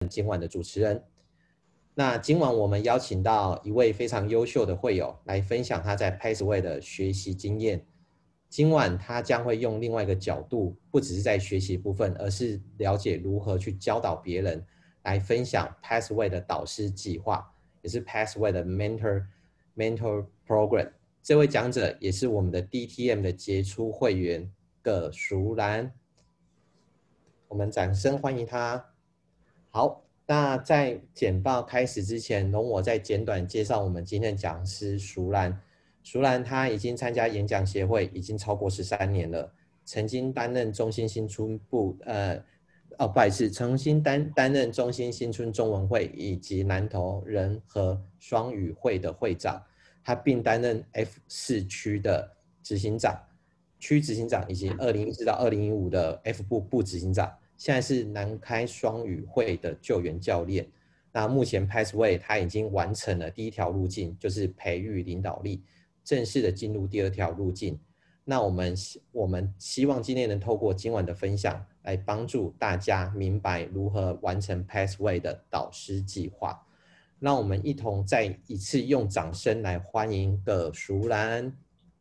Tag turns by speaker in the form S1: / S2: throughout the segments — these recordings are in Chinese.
S1: 今晚的主持人。那今晚我们邀请到一位非常优秀的会友来分享他在 Pathway 的学习经验。今晚他将会用另外一个角度，不只是在学习部分，而是了解如何去教导别人，来分享 Pathway 的导师计划，也是 Pathway 的 Mentor Program。这位讲者也是我们的 DTM 的杰出会员葛淑兰，我们掌声欢迎他。好，那在简报开始之前，容我再简短介绍我们今天的讲师淑兰。淑兰她已经参加演讲协会已经超过13年了，曾经担任中兴新春部不好意思，曾经担任中兴新春中文会以及南投人和双语会的会长，他并担任 F4 区的执行长、区执行长以及2014到2015的 F 部执行长。现在是南开双语会的救援教练。那目前 Pathway 他已经完成了第一条路径，就是培育领导力，正式的进入第二条路径。那我们希望今天能透过今晚的分享，来帮助大家明白如何完成 Pathway 的导师计划。让我们一同再一次用掌声来欢迎葛淑兰。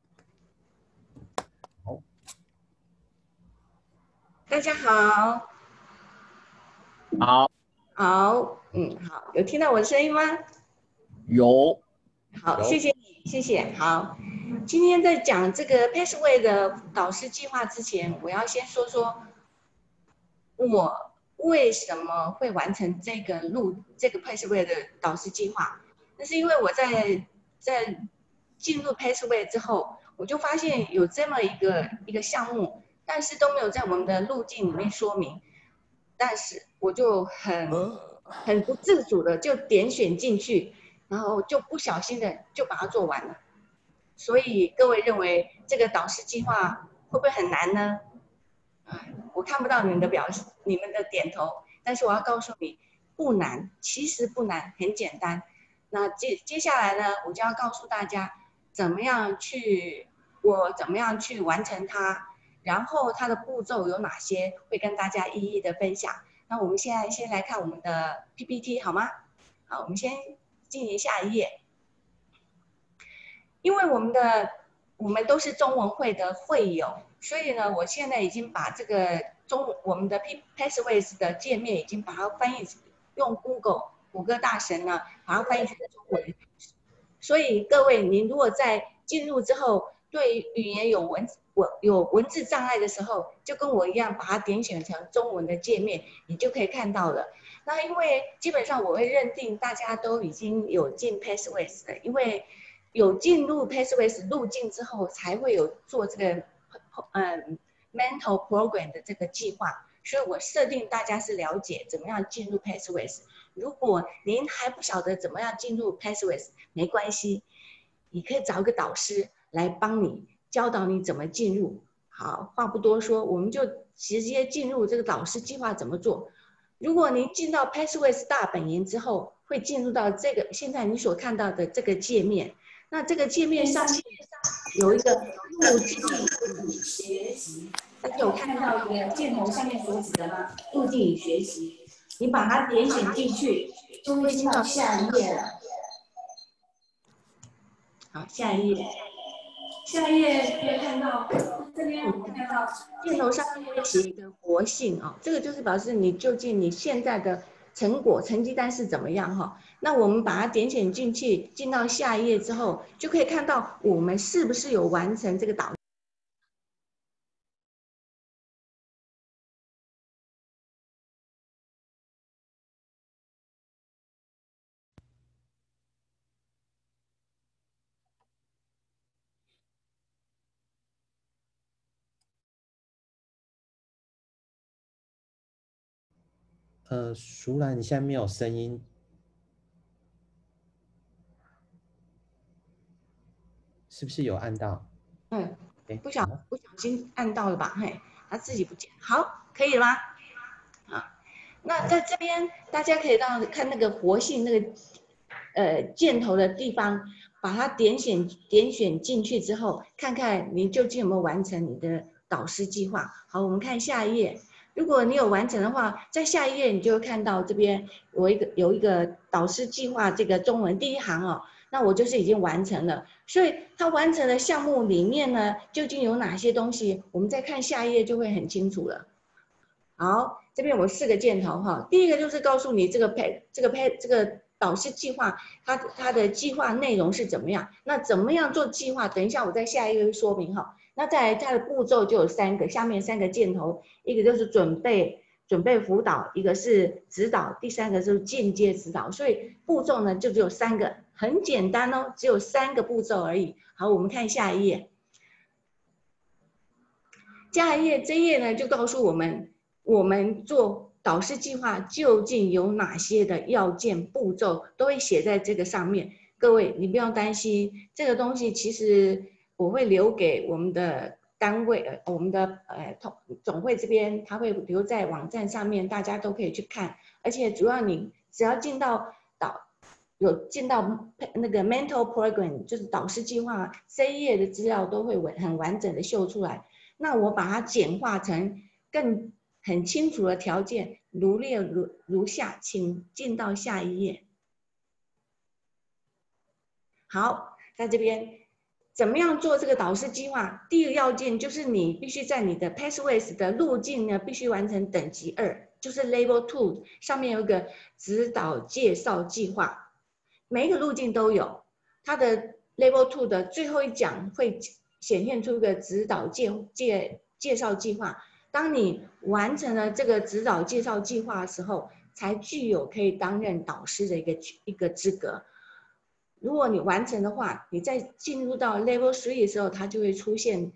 S1: 好，
S2: 大家好。
S3: 好，
S2: 好，好，有听到我的声音吗？
S3: 有。
S2: 好，谢谢你，谢谢。好，今天在讲这个 Pathway 的导师计划之前，我要先说说我为什么会完成这个 Pathway 的导师计划。那是因为我在进入 Pathway 之后，我就发现有这么一个项目，但是都没有在我们的路径里面说明。但是我就很不自主的就点选进去，然后就不小心的就把它做完了。所以各位认为这个导师计划会不会很难呢？我看不到你们的点头，但是我要告诉你，不难，其实不难，很简单。那接下来呢，我就要告诉大家怎么样去完成它。然后它的步骤有哪些，会跟大家一一的分享。那我们现在先来看我们的 PPT 好吗？好，我们先进行下一页。因为我们都是中文会的会友，所以呢，我现在已经把这个我们的 Pathways 的界面已经把它翻译，用谷歌大神呢把它翻译成中文。所以各位，您如果在进入之后对语言有文字障碍的时候，就跟我一样，把它点选成中文的界面，你就可以看到了。那因为基本上我会认定大家都已经有进 Pathways 的，因为有进入 Pathways 路径之后，才会有做这个Mentor Program 的这个计划，所以我设定大家是了解怎么样进入 Pathways。如果您还不晓得怎么样进入 Pathways， 没关系，你可以找一个导师来帮你教导你怎么进入。好，话不多说，我们就直接进入这个导师计划怎么做。如果您进到 Pathways 大本营之后，会进入到这个现在你所看到的这个界面。那这个界面上面有一个路径学习，大家有看到一个箭头上面所指的吗？路径与学习，你把它点选进去，就会进到下一页了。好，下一页。下一页可以看到，这边我们看到箭头上面会写一个活性啊，这个就是表示你究竟你现在的成绩单是怎么样哈。那我们把它点选进去，进到下一页之后，就可以看到我们是不是有完成这个导。
S1: 淑兰，你现在没有声音，是不是有按到？
S2: 不小心按到了吧？嘿，他自己不见。好，可以了吗？啊，那在这边大家可以看那个活性那个箭头的地方，把它点选进去之后，看看你究竟有没有完成你的导师计划。好，我们看下一页。 如果你有完成的话，在下一页你就会看到这边有一个导师计划这个中文第一行哦，那我就是已经完成了。所以他完成的项目里面呢，究竟有哪些东西？我们再看下一页就会很清楚了。好，这边我4个箭头哈，第一个就是告诉你这个导师计划，它的计划内容是怎么样？那怎么样做计划？等一下我在下一个说明哈。那再来它的步骤就有3个，下面3个箭头，一个就是准备辅导，一个是指导，第3个就是间接指导。所以步骤呢就只有3个，很简单哦，只有3个步骤而已。好，我们看下一页。下一页这一页呢就告诉我们做导师计划究竟有哪些的要件步骤，都会写在这个上面。各位，你不要担心，这个东西其实我会留给我们的单位，我们的总会这边，它会留在网站上面，大家都可以去看。而且主要你只要进到那个 mentor program， 就是导师计划这一页的资料都会很完整的秀出来。那我把它简化成很清楚的条件，如列如下，请进到下一页。好，在这边怎么样做这个导师计划？第一个要件就是你必须在你的 Pathways 的路径呢，必须完成等级2，就是 Level 2，上面有一个指导介绍计划，每一个路径都有。它的 Level 2的最后一讲会显现出一个指导介绍计划。当你完成了这个指导介绍计划的时候，才具有可以担任导师的一个资格。如果你完成的话，你再进入到 Level 3的时候，它就会出现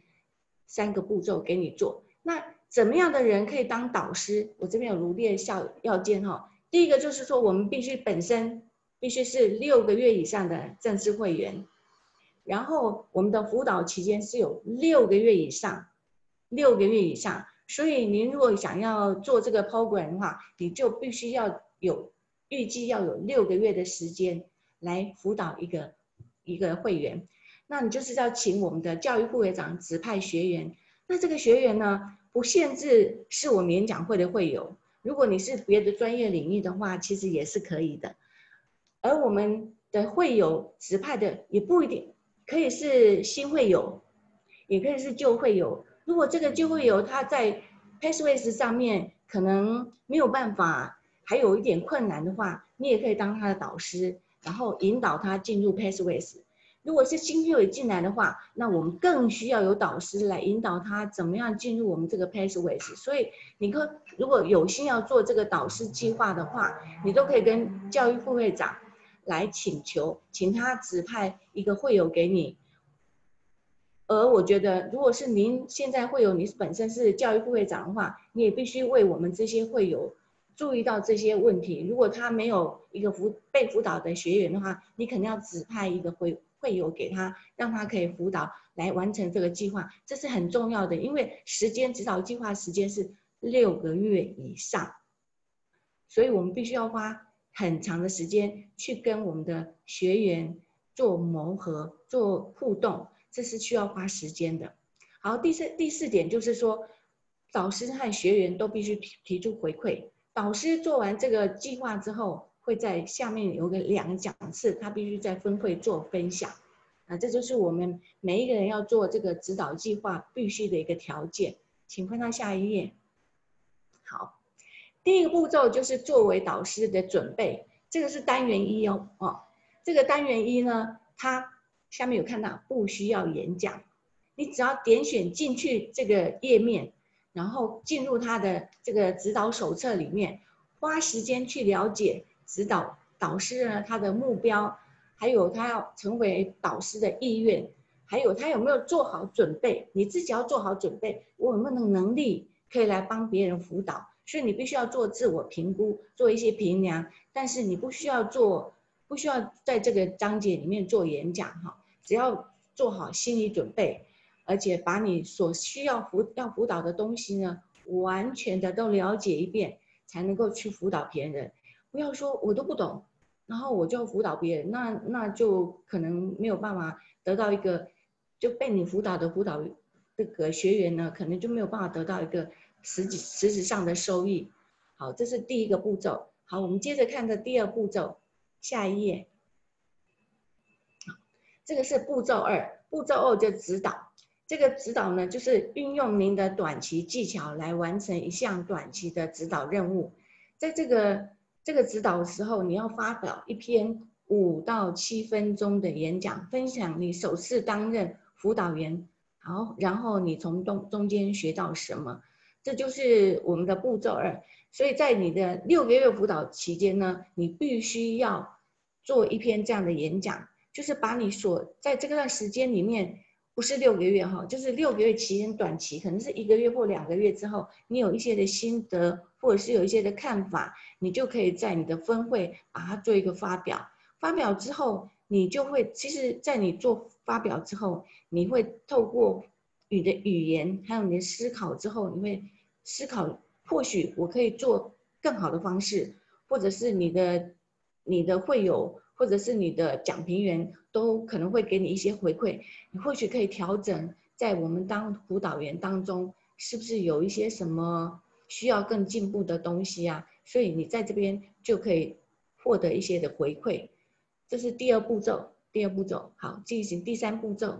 S2: 3个步骤给你做。那怎么样的人可以当导师？我这边有罗列要件哈。第一个就是说，我们本身必须是6个月以上的正式会员，然后我们的辅导期间是有6个月以上，6个月以上。所以您如果想要做这个 program 的话，你就必须要预计要有6个月的时间来辅导一个会员。那你就是要请我们的教育副会长指派学员。那这个学员呢，不限制是我们演讲会的会友，如果你是别的专业领域的话，其实也是可以的。而我们的会友指派的也不一定，可以是新会友，也可以是旧会友。如果这个旧会友他在 Pathways 上面可能没有办法，还有一点困难的话，你也可以当他的导师，然后引导他进入 Pathways。如果是新会友进来的话，那我们更需要有导师来引导他怎么样进入我们这个 Pathways。所以如果有心要做这个导师计划的话，你都可以跟教育副会长来请求，请他指派一个会友给你。而我觉得，如果是您现在会友，你本身是教育副会长的话，你也必须为我们这些会友注意到这些问题。如果他没有一个被辅导的学员的话，你肯定要指派一个会友给他，让他可以辅导来完成这个计划，这是很重要的。因为指导计划时间是6个月以上，所以我们必须要花很长的时间去跟我们的学员做磨合、做互动。这是需要花时间的。好，第四点就是说，导师和学员都必须提出回馈。导师做完这个计划之后，会在下面有2个讲次，他必须在分会做分享。这就是我们每一个人要做这个指导计划必须的一个条件。请看到下一页。好，第一个步骤就是作为导师的准备，这个是单元1哦。这个单元1呢，它下面有看到不需要演讲，你只要点选进去这个页面，然后进入他的这个指导手册里面，花时间去了解导师呢他的目标，还有他要成为导师的意愿，还有他有没有做好准备。你自己要做好准备，我有没有能力可以来帮别人辅导，所以你必须要做自我评估，做一些评量，但是你不需要在这个章节里面做演讲哈。只要做好心理准备，而且把你所需要辅导的东西呢，完全的都了解一遍，才能够去辅导别人。不要说我都不懂，然后我就辅导别人，那就可能没有办法得到一个，就被你辅导这个学员呢，可能就没有办法得到一个实质上的收益。好，这是第一个步骤。好，我们接着看的第二步骤，下一页。这个是步骤2，步骤2就指导。这个指导呢，就是运用您的短期技巧来完成一项短期的指导任务。在这个指导的时候，你要发表一篇5到7分钟的演讲，分享你首次担任辅导员，好，然后你从中间学到什么，这就是我们的步骤2。所以在你的6个月辅导期间呢，你必须要做一篇这样的演讲，就是把你在这段时间里面，不是6个月哈，就是6个月期间短期，可能是1个月或2个月之后，你有一些的心得，或者是有一些的看法，你就可以在你的分会把它做一个发表。发表之后，你就会，其实在你做发表之后，你会透过你的语言还有你的思考之后，你会思考，或许我可以做更好的方式，或者是你的会友，或者是你的讲评员都可能会给你一些回馈，你或许可以调整在我们当辅导员当中，是不是有一些什么需要更进步的东西啊？所以你在这边就可以获得一些的回馈。这是第二步骤。好，进行第3步骤。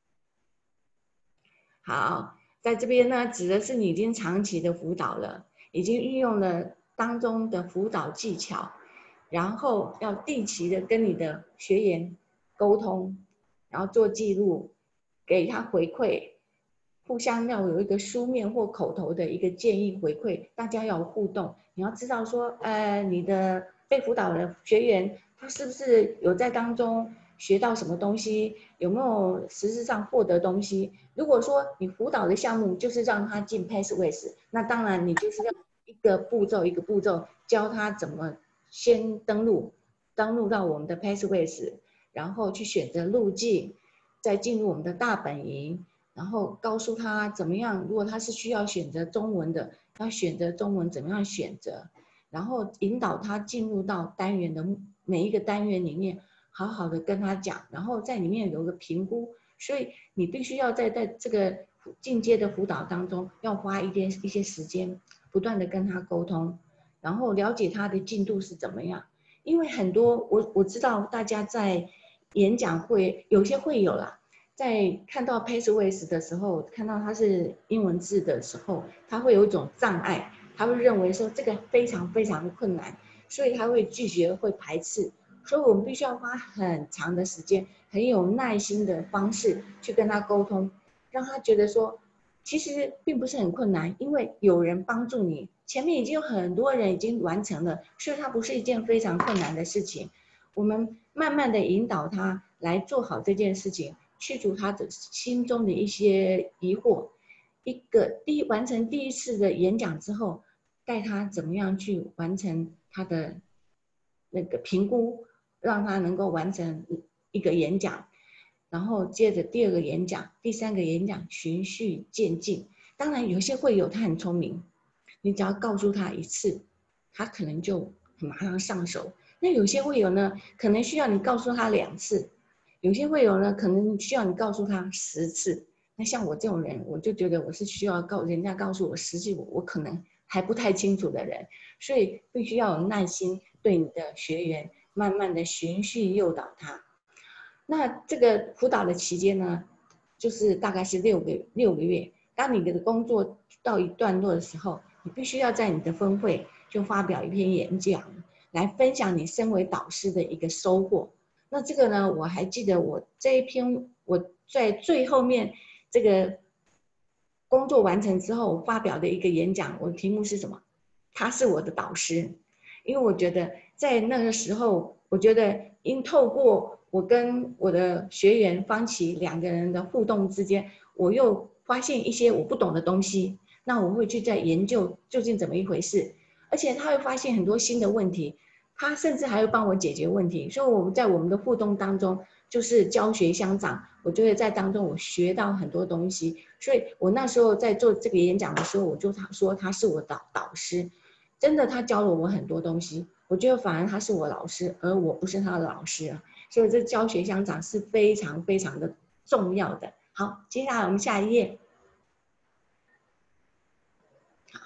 S2: 好，在这边呢，指的是你已经长期的辅导了，已经运用了当中的辅导技巧，然后要定期的跟你的学员沟通，然后做记录，给他回馈，互相要有一个书面或口头的一个建议回馈，大家要有互动。你要知道说，你的被辅导的学员他是不是有在当中学到什么东西，有没有实质上获得东西。如果说你辅导的项目就是让他进 Pathways， 那当然你就是要一个步骤一个步骤教他怎么先登录到我们的 Pathways， 然后去选择路径，再进入我们的大本营，然后告诉他怎么样，如果他是需要选择中文的，要选择中文怎么样选择，然后引导他进入到单元的每一个单元里面，好好的跟他讲，然后在里面有个评估。所以你必须要在这个进阶的辅导当中，要花一些时间，不断的跟他沟通，然后了解他的进度是怎么样。因为很多我知道大家在演讲会有些会有啦，在看到 Pathways 的时候，看到它是英文字的时候，他会有一种障碍，他会认为说这个非常非常的困难，所以他会拒绝，会排斥。所以我们必须要花很长的时间，很有耐心的方式去跟他沟通，让他觉得说，其实并不是很困难，因为有人帮助你，前面已经有很多人已经完成了，所以它不是一件非常困难的事情。我们慢慢的引导他来做好这件事情，去除他的心中的一些疑惑。完成第一次的演讲之后，带他怎么样去完成他的那个评估，让他能够完成一个演讲，然后接着第2个演讲、第3个演讲，循序渐进。当然，有些会友他很聪明，你只要告诉他1次，他可能就马上上手。那有些会友呢，可能需要你告诉他2次，有些会友呢，可能需要你告诉他10次。那像我这种人，我就觉得我是需要人家告诉我10次，我可能还不太清楚的人，所以必须要有耐心，对你的学员慢慢的循序诱导他。那这个辅导的期间呢，就是大概是6个月。当你的工作到一段落的时候，你必须要在你的分会就发表一篇演讲，来分享你身为导师的一个收获。那这个呢，我还记得我这一篇我在最后面这个工作完成之后，我发表的一个演讲，我的题目是什么？他是我的导师。因为我觉得在那个时候，我觉得因透过我跟我的学员方琦2个人的互动之间，我又发现一些我不懂的东西，那我会去再研究究竟怎么一回事，而且他会发现很多新的问题，他甚至还会帮我解决问题。所以我们在我们的互动当中就是教学相长，我觉得在当中我学到很多东西。所以我那时候在做这个演讲的时候，我就说他是我的导师，真的他教了我很多东西。我觉得反而他是我老师，而我不是他的老师啊，所以这教学相长是非常非常的重要的。好，接下来我们下一页。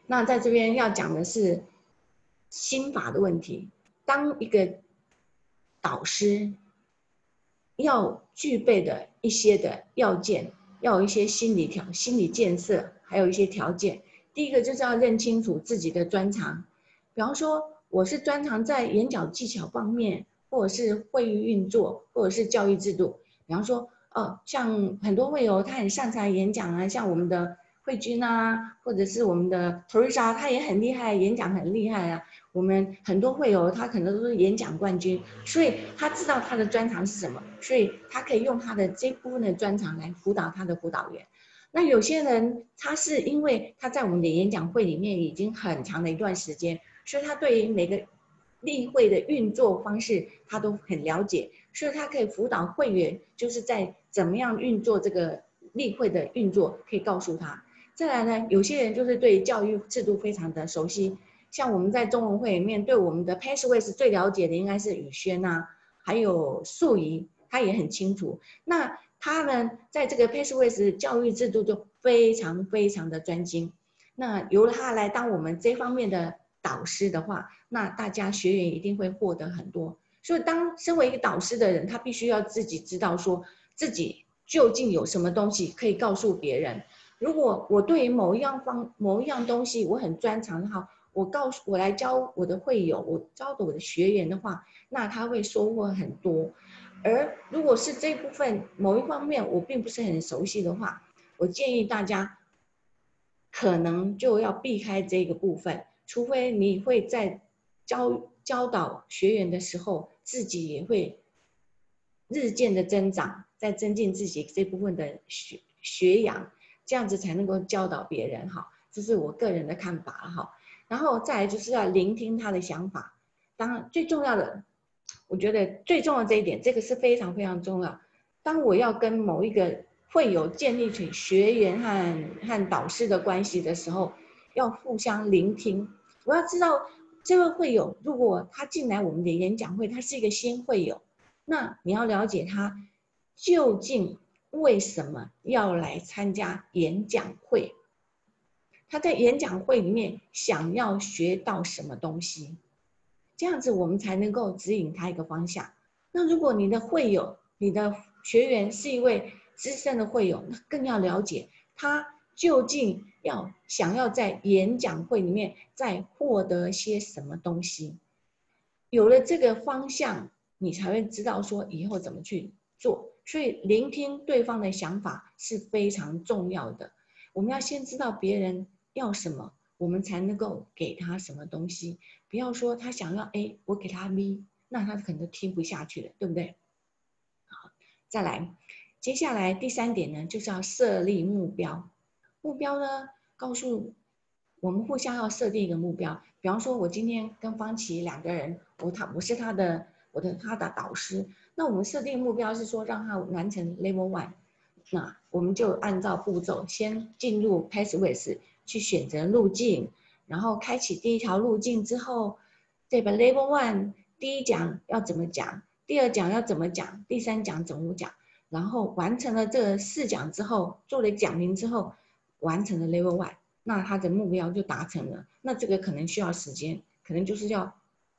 S2: 那在这边要讲的是心法的问题。当一个导师要具备的一些的要件，要有一些心理建设，还有一些条件。第一个就是要认清楚自己的专长，比方说我是专长在演讲技巧方面，或者是会议运作，或者是教育制度。比方说，像很多会友他很擅长演讲啊，像我们的慧君啊，或者是我们的 Teresa， 他也很厉害，演讲很厉害啊。我们很多会友他可能都是演讲冠军，所以他知道他的专长是什么，所以他可以用他的这部分的专长来辅导他的辅导员。那有些人他是因为他在我们的演讲会里面已经很长的一段时间，所以他对于每个例会的运作方式他都很了解，所以他可以辅导会员，就是在怎么样运作这个例会的运作，可以告诉他。再来呢，有些人就是对教育制度非常的熟悉，像我们在中文会里面对我们的 Pathways 最了解的应该是宇轩啊，还有素怡，他也很清楚。那他们在这个 Pathways 教育制度就非常非常的专精。那由他来当我们这方面的导师的话，那大家学员一定会获得很多。所以当身为一个导师的人，他必须要自己知道说自己究竟有什么东西可以告诉别人。如果我对于某一样东西我很专长的话，我来教我的会友，我教我的学员的话，那他会收获很多。而如果是这部分某一方面我并不是很熟悉的话，我建议大家可能就要避开这个部分，除非你会在教导学员的时候，自己也会日渐的增长，在增进自己这部分的学养，这样子才能够教导别人哈。这是我个人的看法哈。然后再来就是要聆听他的想法，当然最重要的。我觉得最重要这一点，这个是非常非常重要。当我要跟某一个会友建立起学员和导师的关系的时候，要互相聆听。我要知道这位会友，如果他进来我们的演讲会，他是一个新会友，那你要了解他究竟为什么要来参加演讲会，他在演讲会里面想要学到什么东西。这样子我们才能够指引他一个方向。那如果你的会友、你的学员是一位资深的会友，那更要了解他究竟想要在演讲会里面再获得些什么东西。有了这个方向，你才会知道说以后怎么去做。所以聆听对方的想法是非常重要的。我们要先知道别人要什么，我们才能够给他什么东西。不要说他想要 A， 我给他 B， 那他可能听不下去了，对不对？好，再来，接下来第3点呢，就是要设立目标。目标呢，告诉我们互相要设定一个目标。比方说，我今天跟方琦2个人，我是他的导师，那我们设定目标是说让他完成 Level 1， 那我们就按照步骤，先进入 Pathways 去选择路径。然后开启第1条路径之后，这个 Level 1第1讲要怎么讲，第2讲要怎么讲，第3讲怎么讲，然后完成了这4讲之后，做了讲评之后，完成了 Level 1，那他的目标就达成了。那这个可能需要时间，可能就是要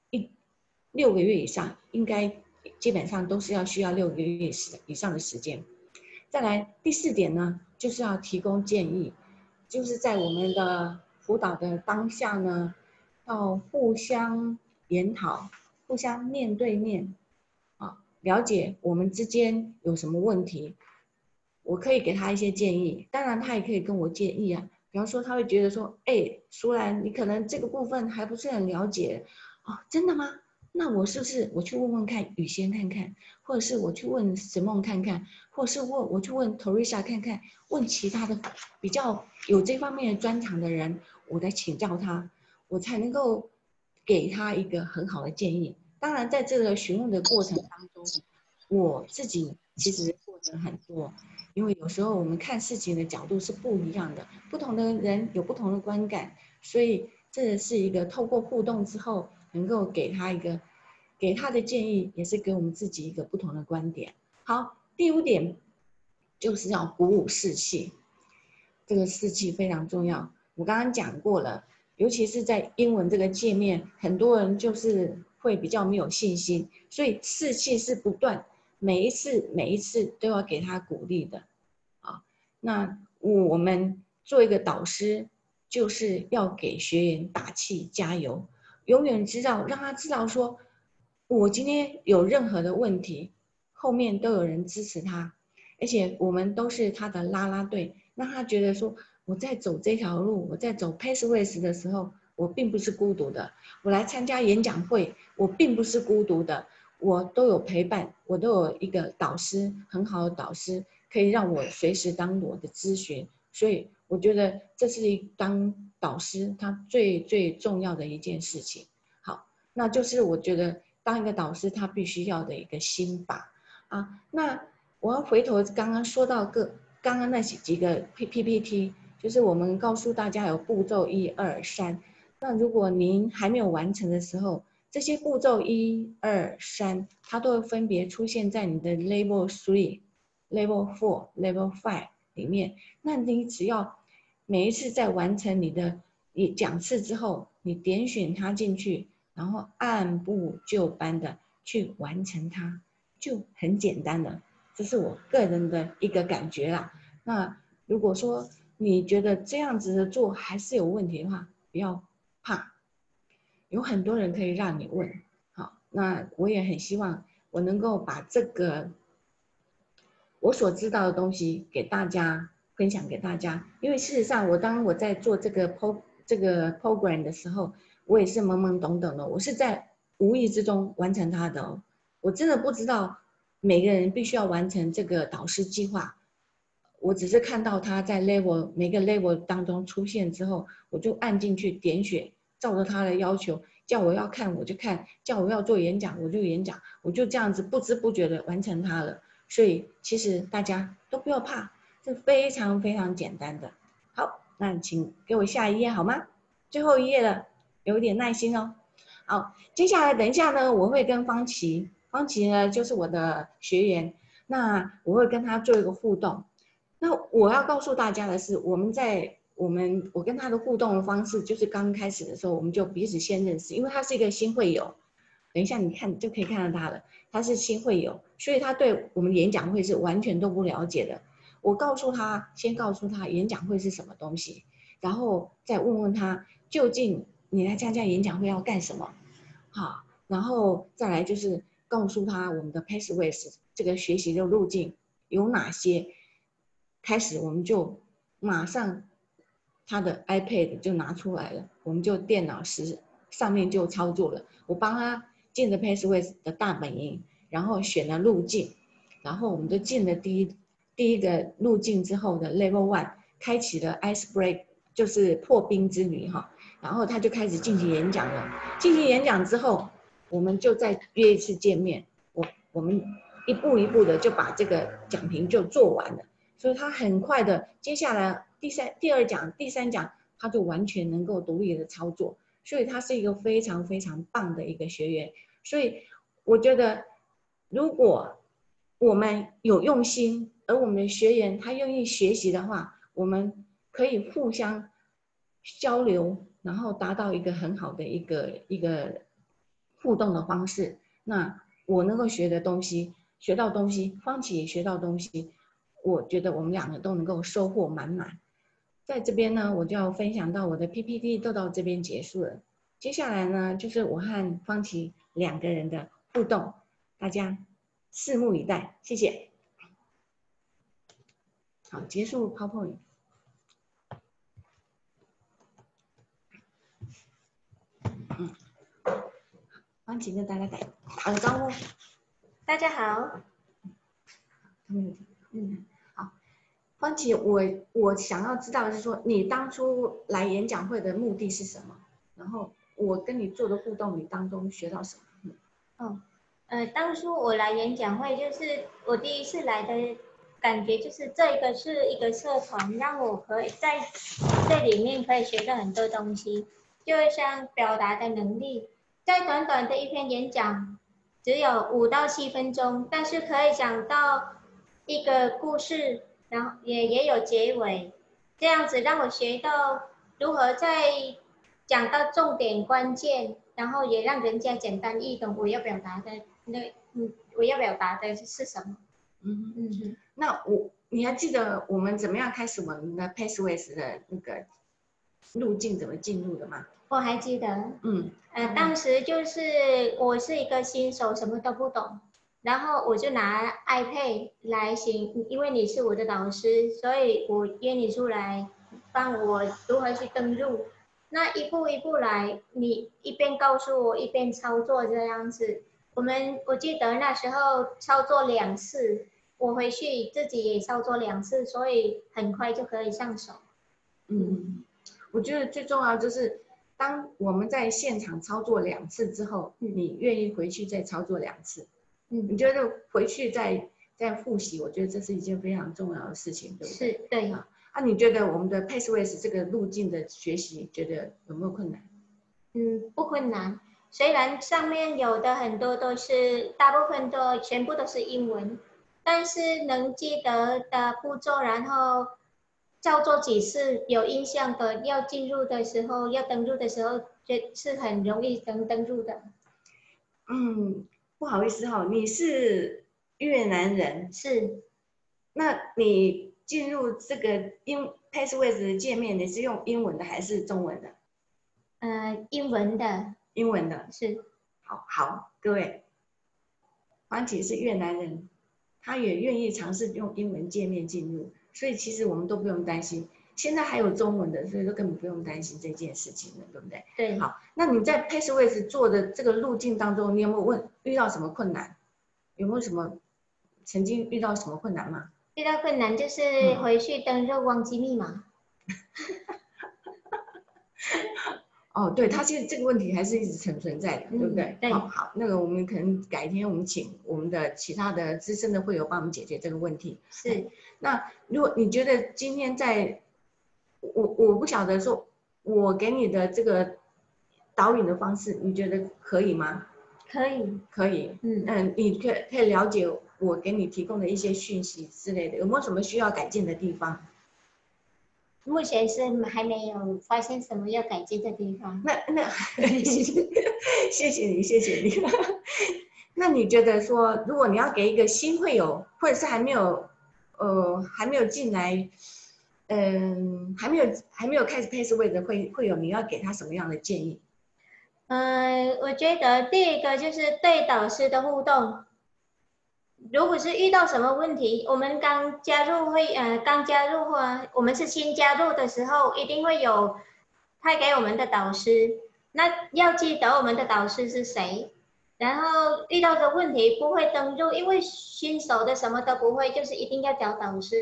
S2: 6个月以上，应该基本上都是需要6个月以上的时间。再来第4点呢，就是要提供建议，就是在我们的辅导的当下呢，要互相研讨，互相面对面了解我们之间有什么问题。我可以给他一些建议，当然他也可以跟我建议啊。比方说他会觉得说，淑兰你可能这个部分还不是很了解真的吗？那我是不是我去问问看雨仙看看，或者是我去问沈梦看看，或者是我去问 Teresa 看看，问其他的比较有这方面的专长的人，我来请教他，我才能够给他一个很好的建议。当然在这个询问的过程当中，我自己其实获得很多，因为有时候我们看事情的角度是不一样的，不同的人有不同的观感，所以这是一个透过互动之后能够给他的建议，也是给我们自己一个不同的观点。好，第5点就是要鼓舞士气，这个士气非常重要。我刚刚讲过了， 尤其是在英文这个界面，很多人就是会比较没有信心，所以士气是不断，每一次都要给他鼓励的啊。那我们做一个导师，就是要给学员打气加油，永远让他知道说，我今天有任何的问题，后面都有人支持他，而且我们都是他的啦啦队，让他觉得说，我在走这条路，我在走 Paceways 的时候，我并不是孤独的。我来参加演讲会，我并不是孤独的，我都有陪伴，我都有一个导师，很好的导师，可以让我随时当我的咨询。所以我觉得这是当导师他最重要的一件事情。好，那就是我觉得当一个导师他必须要的一个心法啊。那我要回头刚刚说到刚刚那几个 PPT。就是我们告诉大家有步骤1、2、3，那如果您还没有完成的时候，这些步骤1、2、3，它都会分别出现在你的 Level 3、Level 4、Level 5里面。那你只要每一次在完成你的讲次之后，你点选它进去，然后按部就班的去完成它，就很简单了。这是我个人的一个感觉啦。那如果说你觉得这样子的做还是有问题的话，不要怕，有很多人可以让你问。好，那我也很希望我能够把这个我所知道的东西给大家分享给大家，因为事实上当我在做这个 program 的时候，我也是懵懵懂懂的，我是在无意之中完成它的哦，我真的不知道每个人必须要完成这个导师计划。我只是看到他在每个 level 当中出现之后，我就按进去点选，照着他的要求，叫我要看我就看，叫我要做演讲我就演讲，我就这样子不知不觉的完成它了。所以其实大家都不要怕，这非常非常简单的。好，那请给我下一页好吗？最后一页了，有一点耐心哦。好，接下来等一下呢，我会跟方琦呢就是我的学员，那我会跟他做一个互动。那我要告诉大家的是，我跟他的互动的方式，就是刚开始的时候，我们就彼此先认识，因为他是一个新会友。等一下你看就可以看到他了，他是新会友，所以他对我们演讲会是完全都不了解的。我先告诉他演讲会是什么东西，然后再问问他究竟你来参加演讲会要干什么，好，然后再来就是告诉他我们的 Paceways 这个学习的路径有哪些。开始我们就马上他的 iPad 就拿出来了，我们就电脑上面就操作了。我帮他进了 Paceways 的大本营，然后选了路径，然后我们就进了第一个路径之后的 Level 1，开启了 Ice Break， 就是破冰之旅哈。然后他就开始进行演讲了。进行演讲之后，我们就再约一次见面，我们一步一步的就把这个讲评就做完了。所以他很快的，接下来第二讲、第三讲，他就完全能够独立的操作，所以他是一个非常非常棒的一个学员。所以我觉得，如果我们有用心，而我们的学员他愿意学习的话，我们可以互相交流，然后达到一个很好的一个互动的方式。那我能够学到东西，方琦也学到东西。我觉得我们两个都能够收获满满。在这边呢，我就要分享到我的 PPT 都到这边结束了。接下来呢，就是我和方琦两个人的互动，大家拭目以待，谢谢。好，结束 PowerPoint。方琦跟大家打个招呼。
S4: 大家好。
S2: 好，方琦，我想要知道的是说，你当初来演讲会的目的是什么？然后我跟你做的互动，你当中学到什么？
S4: 当初我来演讲会，就是我第一次来的感觉，就是这个是一个社团，让我可以在这里面可以学到很多东西，就像表达的能力，在短短的一篇演讲，只有5到7分钟，但是可以讲到一个故事，然后也有结尾，这样子让我学到如何在讲到重点关键，然后也让人家简单易懂我要表达的我要表达的是什么。
S2: 那你还记得我们怎么样开始我们的 Pathways 的那个路径怎么进入的吗？
S4: 我还记得，当时就是我是一个新手，什么都不懂，然后我就拿 iPad 来行，因为你是我的导师，所以我约你出来帮我如何去登录。那一步一步来，你一边告诉我，一边操作这样子。我记得那时候操作2次，我回去自己也操作2次，所以很快就可以上手。
S2: 我觉得最重要就是当我们在现场操作2次之后，你愿意回去再操作2次，你觉得回去再复习，我觉得这是一件非常重要的事情，对不对？
S4: 是，对。
S2: 你觉得我们的 Pathways 这个路径的学习，觉得有没有困难？
S4: 不困难，虽然上面有的很多都是，大部分全部都是英文，但是能记得的步骤，然后照做几次有印象的，要进入的时候，要登录的时候，是很容易登录的。
S2: 不好意思你是越南人，
S4: 是，
S2: 那你进入这个Pathways 的界面，你是用英文的还是中文的？
S4: 英文的。
S2: 英文的，
S4: 是。
S2: 好，各位，黄姐是越南人，她也愿意尝试用英文界面进入，所以其实我们都不用担心。现在还有中文的，所以都根本不用担心这件事情了，对不对？
S4: 对。
S2: 好，那你在 Pathways 做的这个路径当中，你有没有遇到什么困难？有没有什么曾经遇到什么困难吗？
S4: 遇到困难就是回去登录忘记密码。
S2: 对，他现在这个问题还是一直存在的，对不对？
S4: 对。
S2: 好，那个我们可能改天我们请我们的其他的资深的会友帮我们解决这个问题。
S4: 是。
S2: 那如果你觉得今天我不晓得说，我给你的这个导引的方式，你觉得可以吗？
S4: 可以。
S2: 可以。你可以了解我给你提供的一些讯息之类的，有没有什么需要改进的地方？
S4: 目前是还没有发现什么要改进的地方。
S2: 那谢谢你。那你觉得说，如果你要给一个新会友，或者是还没有进来，还没有开始 Pathways 的会友，你要给他什么样的建议？
S4: 我觉得第一个就是对导师的互动。如果是遇到什么问题，我们刚加入我们是新加入的时候，一定会有派给我们的导师。那要记得我们的导师是谁，然后遇到的问题不会登录，因为新手的什么都不会，就是一定要找导师。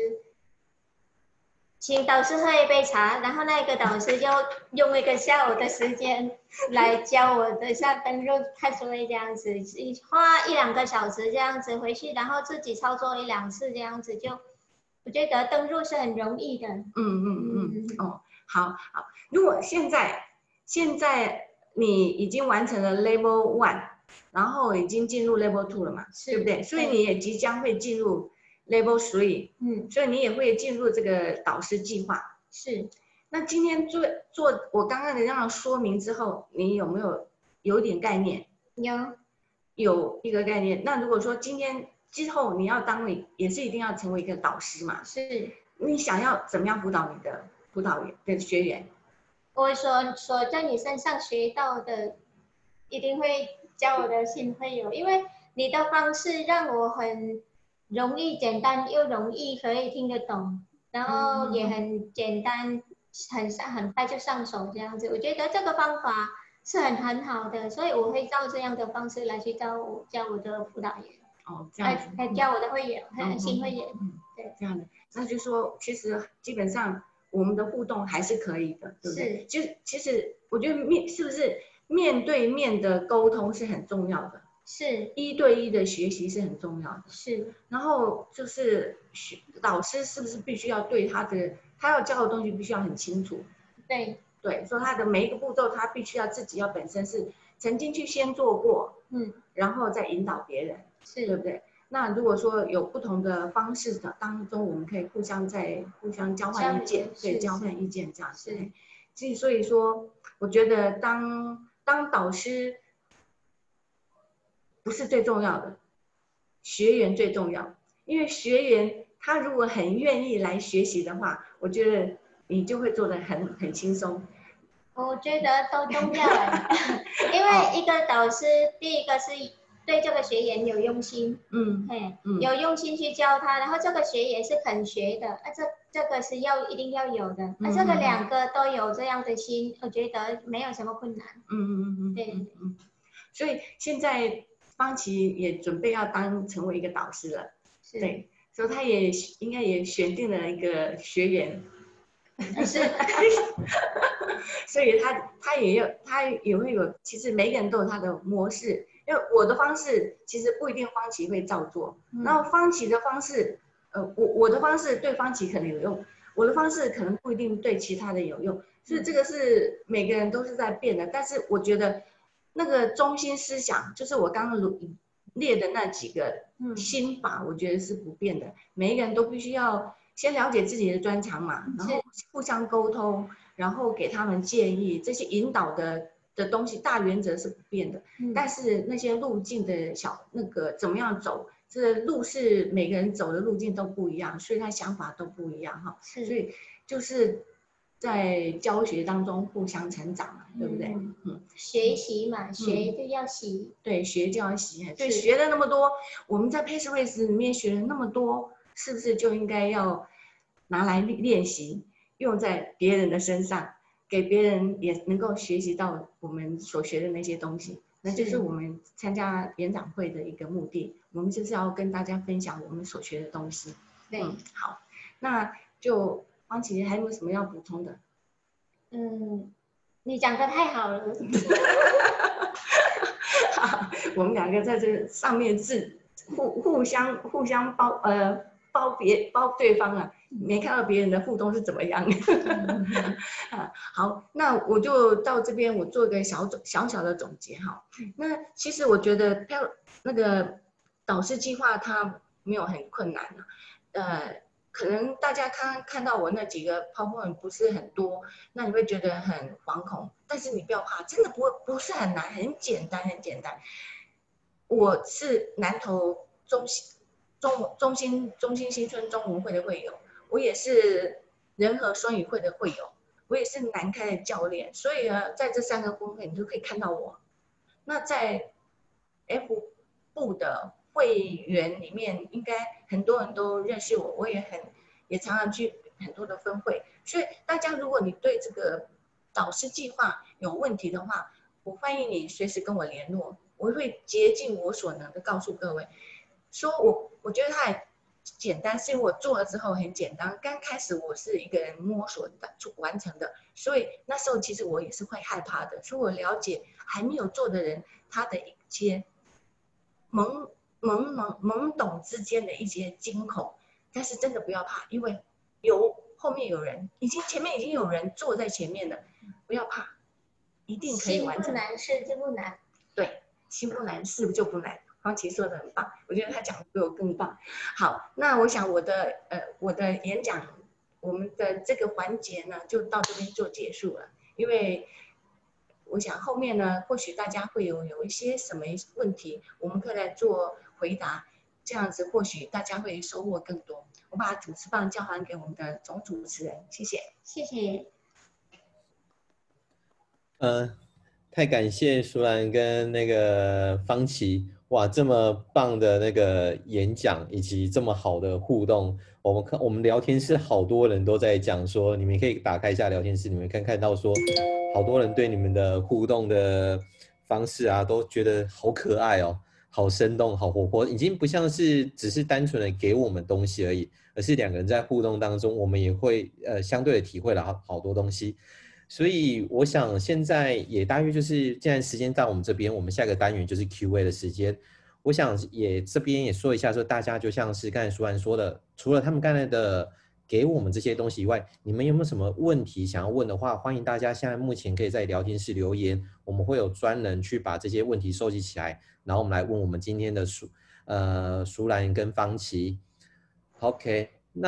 S4: 请导师喝一杯茶，然后那个导师就用一个下午的时间来教我的像登录Pathways这样子，花1-2个小时这样子回去，然后自己操作1-2次这样子，我觉得登录是很容易的。
S2: 好。如果现在你已经完成了 Level 1，然后已经进入 Level 2了嘛，对不对？所以你也即将会进入Level 3，所以你也会进入这个导师计划。
S4: 是。
S2: 那今天做我刚刚的这样说明之后，你有没有一点概念？有一个概念。那如果说今天之后你要也是一定要成为一个导师嘛？
S4: 是。
S2: 你想要怎么样辅导你的学员？
S4: 我所在你身上学到的，一定会教我的新会友，因为你的方式让我很容易、简单又容易可以听得懂，然后也很简单，很快就上手这样子。我觉得这个方法是很好的，所以我会照这样的方式来去教我的辅导员。
S2: 这样子。
S4: 教我的会员，新会员。对。
S2: 这样的，那就说其实基本上我们的互动还是可以的，对不对？其实我觉得是不是面对面的沟通是很重要的。是1对1的学习是很重要的。
S4: 是。
S2: 然后就是导师是不是必须要对他要教的东西必须要很清楚。对，说他的每一个步骤他必须要自己本身是曾经去先做过，然后再引导别人，对不对？那如果说有不同的方式的当中，我们可以互相交换意见，对，交换意见这样子。 所以说，我觉得当导师不是最重要的，学员最重要。因为学员他如果很愿意来学习的话，我觉得你就会做得很轻松。
S4: 我觉得都重要了，因为一个导师，第一个是对这个学员有用心，有用心去教他，然后这个学员是肯学的，这个是一定要有的，这个两个都有这样的心，我觉得没有什么困难。对，
S2: 所以现在方琦也准备要成为一个导师了，对，所以他也应该也选定了一个学员。是，所以他也会有，其实每个人都有他的模式，因为我的方式其实不一定方琦会照做，然后方琦的方式，我的方式对方琦可能有用，我的方式可能不一定对其他的有用，所以这个是每个人都是在变的，但是我觉得那个中心思想就是我刚刚列的那几个心法，我觉得是不变的，每一个人都必须要先了解自己的专长嘛，然后互相沟通，然后给他们建议，这些引导的东西，大原则是不变的。但是那些路径的怎么样走，这路是每个人走的路径都不一样，所以他想法都不一样哈。所以就是在教学当中互相成长嘛，对不对？
S4: 学习嘛，学就要习。
S2: 对，学就要习。对，学了那么多，我们在 PaceWays 里面学了那么多。是不是就应该要拿来练习，用在别人的身上，给别人也能够学习到我们所学的那些东西？那就是我们参加演讲会的一个目的。我们就是要跟大家分享我们所学的东西。
S4: 对，
S2: 好，那就方琦还有没有什么要补充的？
S4: 你讲的太好了。
S2: 好，我们两个在这上面互相包对方啊，没看到别人的互动是怎么样。好，那我就到这边，我做一个小的总结哈。那其实我觉得那个导师计划它没有很困难可能大家看到我那几个 PowerPoint 不是很多，那你会觉得很惶恐，但是你不要怕，真的不是很难，很简单。我是南投中心新村中文会的会友，我也是仁和双语会的会友，我也是南开的教练，所以呢，在这3个公会你都可以看到我。那在 F 部的会员里面，应该很多人都认识我，我也常常去很多的分会，所以大家如果你对这个导师计划有问题的话，我欢迎你随时跟我联络，我会竭尽我所能的告诉各位。说我觉得它很简单，是因为我做了之后很简单。刚开始我是一个人摸索完成的，所以那时候其实我也是会害怕的。所以我了解还没有做的人，他的一些懵懂之间的一些惊恐，但是真的不要怕，因为后面有人，前面已经有人坐在前面了，不要怕，一定可以完成。
S4: 心不难，事就不难。
S2: 对，心不难，事就不难。方琦说的很棒，我觉得他讲的比我更棒。好，那我想我的演讲，我们的这个环节呢，就到这边就结束了。因为我想后面呢，或许大家会有一些什么问题，我们可以来做回答，这样子或许大家会收获更多。我把主持棒交还给我们的总主持人，谢谢。
S4: 谢谢。
S1: 太感谢淑兰跟那个方琦，哇，这么棒的那个演讲以及这么好的互动。我们聊天室好多人都在讲说，你们可以打开一下聊天室，你们看到说，好多人对你们的互动的方式啊，都觉得好可爱哦，好生动，好活泼，已经不像是只是单纯的给我们东西而已，而是两个人在互动当中，我们也会相对的体会了好多东西。所以我想现在也大约就是既然时间到我们这边，我们下个单元就是 Q&A 的时间。我想这边也说一下，说大家就像是刚才淑兰说的，除了他们刚才的给我们这些东西以外，你们有没有什么问题想要问的话，欢迎大家现在目前可以在聊天室留言，我们会有专人去把这些问题收集起来，然后我们来问我们今天的淑兰跟方琦。OK， 那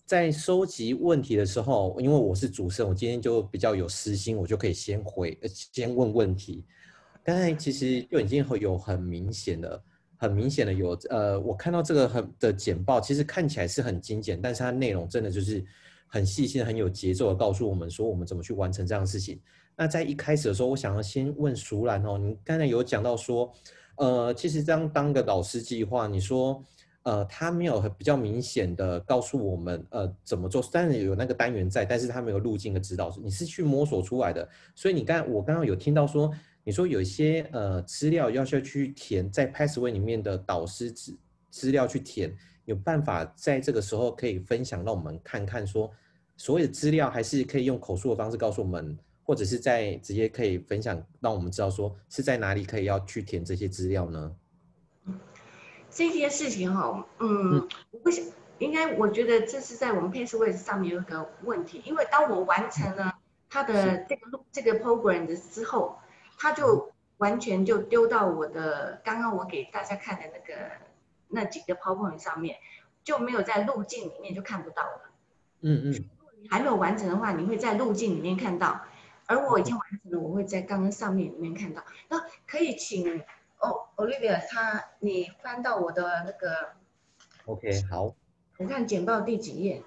S1: 在收集问题的时候，因为我是主持人，我今天就比较有私心，我就可以先问问题。刚才其实就已经有很明显的有我看到这个的简报，其实看起来是很精简，但是它内容真的就是很细心、很有节奏的告诉我们说我们怎么去完成这样的事情。那在一开始的时候，我想要先问淑兰哦，你刚才有讲到说，其实这样当个老师计划，你说。他没有比较明显的告诉我们怎么做，当然有那个单元在，但是他没有路径的指导，你是去摸索出来的。所以我刚刚有听到说，你说有一些资料要去填，在 Pathway 里面的导师资料去填，有办法在这个时候可以分享让我们看看说，所谓的资料还是可以用口述的方式告诉我们，或者是直接可以分享让我们知道说是在哪里可以要去填这些资料呢？
S2: 这件事情哈，我不想，我觉得这是在我们 Pathway 上面有一个问题，因为当我完成了它的这个 program 的之后，它就完全就丢到我的刚刚我给大家看的那几个 PowerPoint 上面，就没有在路径里面就看不到了。如果你还没有完成的话，你会在路径里面看到，而我已经完成了，我会在刚刚上面里面看到。那可以请。Olivia， 你翻到我的那个
S1: ，OK， 好，
S2: 我看简报第几页？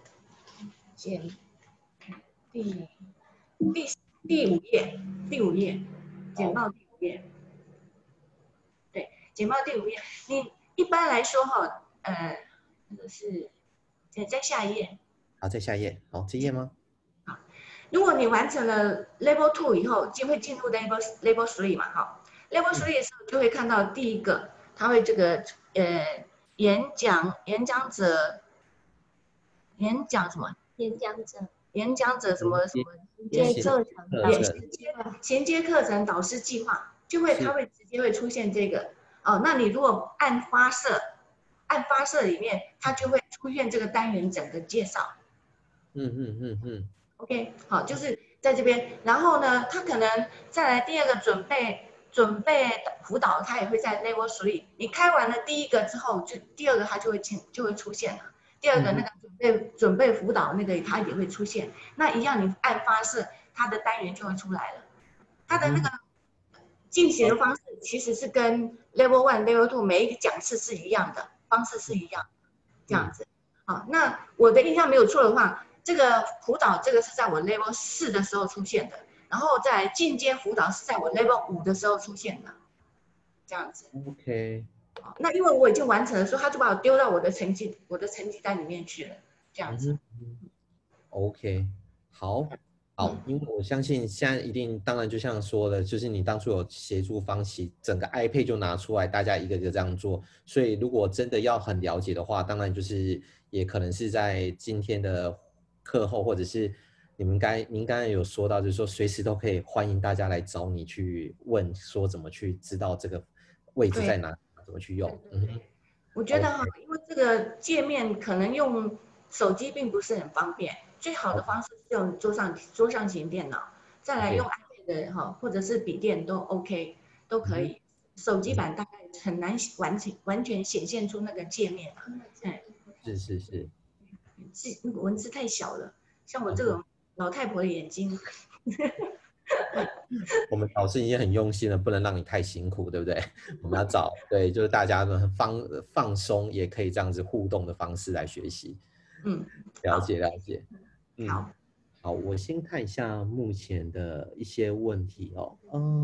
S2: 第五页，简报第5页。对，简报第5页。你一般来说哈，那个是在下一页。
S1: 好，在下一页。好，这页吗？
S2: 好，如果你完成了 Level 2以后，就会进入 Level 3嘛，哈。Level 3的时候就会看到第一个，他会这个演讲者什么？演讲者什么衔接课程导师计划，它会直接会出现这个哦。那你如果按发射里面，它就会出现这个单元整个介绍。OK， 好，就是在这边，然后呢，它可能再来第二个准备辅导，它也会在 Level 3。你开完了第一个之后，就第二个它就会出现了。第二个那个准备辅导那个它也会出现。那一样你按发射，它的单元就会出来了。它的那个进行的方式其实是跟 Level 1、Level 2每一个讲次是一样的，方式是一样，这样子。好，那我的印象没有错的话，这个辅导这个是在我 Level 4的时候出现的。然后在进阶辅导是在我 Level 5的时候出现的，这样子。
S1: OK。
S2: 那因为我已经完成了，所以他就把我丢到我的成绩单里面去了，这样子。
S1: OK， 好，因为我相信现在当然就像说的，就是你当初有协助方琦，整个 iPad 就拿出来，大家一个个这样做。所以如果真的要很了解的话，当然就是也可能是在今天的课后，或者是。您刚才有说到，就是说随时都可以欢迎大家来找你去问，说怎么去知道这个位置在哪，怎么去用。
S2: 我觉得哈，因为这个界面可能用手机并不是很方便，最好的方式是用桌上型电脑，再来用 iPad 哈，或者是笔电都 OK， 都可以。手机版大概很难完全显现出那个界面。
S1: 是，
S2: 那个文字太小了，像我这种。老太婆的眼睛，
S1: 我们导师已经很用心了，不能让你太辛苦，对不对？我们要找就是大家的放松，也可以这样子互动的方式来学习。了解。好，我先看一下目前的一些问题哦。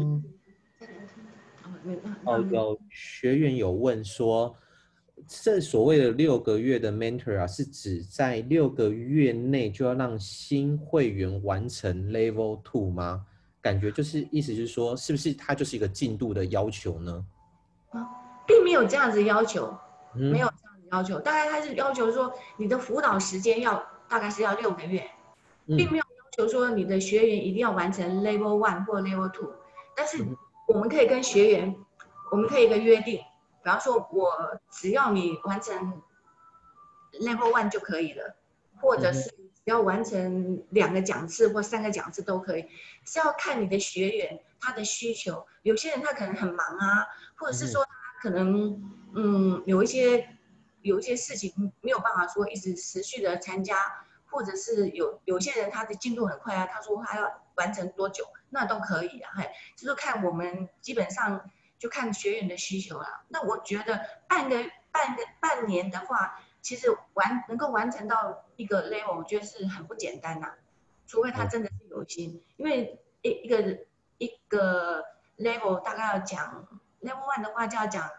S1: 有学员有问说。这所谓的6个月的 mentor 是指在6个月内就要让新会员完成 Level 2吗？感觉意思就是说，是不是它就是一个进度的要求呢？
S2: 并没有这样子要求，没有这样子要求。大概它是要求说，你的辅导时间大概是要6个月，并没有要求说你的学员一定要完成 Level 1或 Level 2。但是我们可以跟学员，我们可以有一个约定。比方说，我只要你完成 Level 1就可以了，或者是只要完成2个讲次或3个讲次都可以，是要看你的学员他的需求。有些人他可能很忙啊，或者是说他可能有一些事情没有办法说一直持续的参加， 或者是有些人他的进度很快啊，他说他要完成多久，那都可以啊，就是看我们基本上就看学员的需求啦。那我觉得半年的话，其实能够完成到一个 level， 我觉得是很不简单呐，除非他真的是有心，因为一个 level 大概要讲 level 1的话就要讲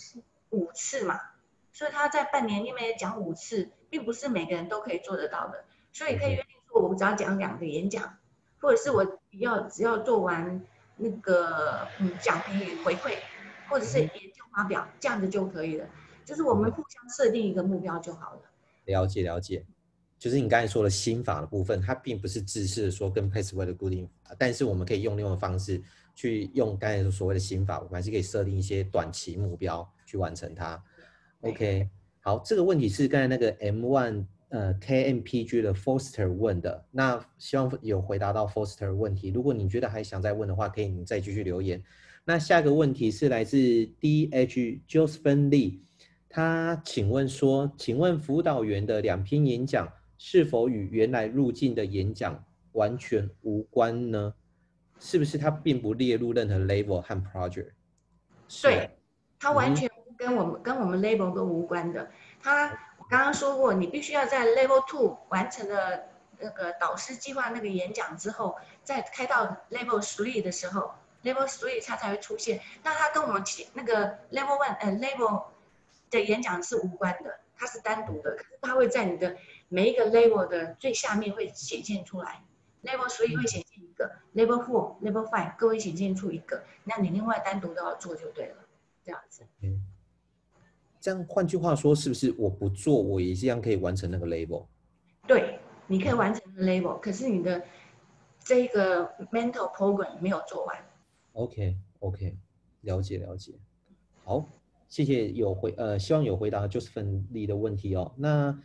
S2: 5次嘛，所以他在半年里面讲5次，并不是每个人都可以做得到的，所以可以约定说，我只要讲2个演讲，或者是我只要做完那个讲评与回馈，或者是研究发表，这样子就可以了。就是我们互相设定一个目标就好了。
S1: 了解了解，就是你刚才说的心法的部分，它并不是制式的说跟 Paceway 的固定，但是我们可以用另外的方式去用刚才所谓的心法，我们还是可以设定一些短期目标去完成它。OK， 好，这个问题是刚才那个 M1 KMPG 的 Foster 问的，那希望有回答到 Foster 的问题。如果你觉得还想再问的话，可以你再继续留言。那下个问题是来自 DH Josephine Lee， 他请问说，请问辅导员的2篇演讲是否与原来入境的演讲完全无关呢？是不是他并不列入任何 label 和 project？
S2: 对，他完全跟我们 label 都无关的。我刚刚说过，你必须要在 level 2完成了那个导师计划那个演讲之后，再开到 level 3的时候 ，level 3它才会出现。那它跟我们那个 level 1level 的演讲是无关的，它是单独的，可是它会在你的每一个 level 的最下面会显现出来。level 3会显现一个 ，level 4、level 5各会显现出一个，那你另外单独都要做就对了，这样子。
S1: 这样换句话说，是不是我不做，我也一样可以完成那个 label？
S2: 对，你可以完成 label， 可是你的这个 mental program 没有做完。
S1: OK， 了解。好，谢谢希望有回答Josephine Lee的问题哦。那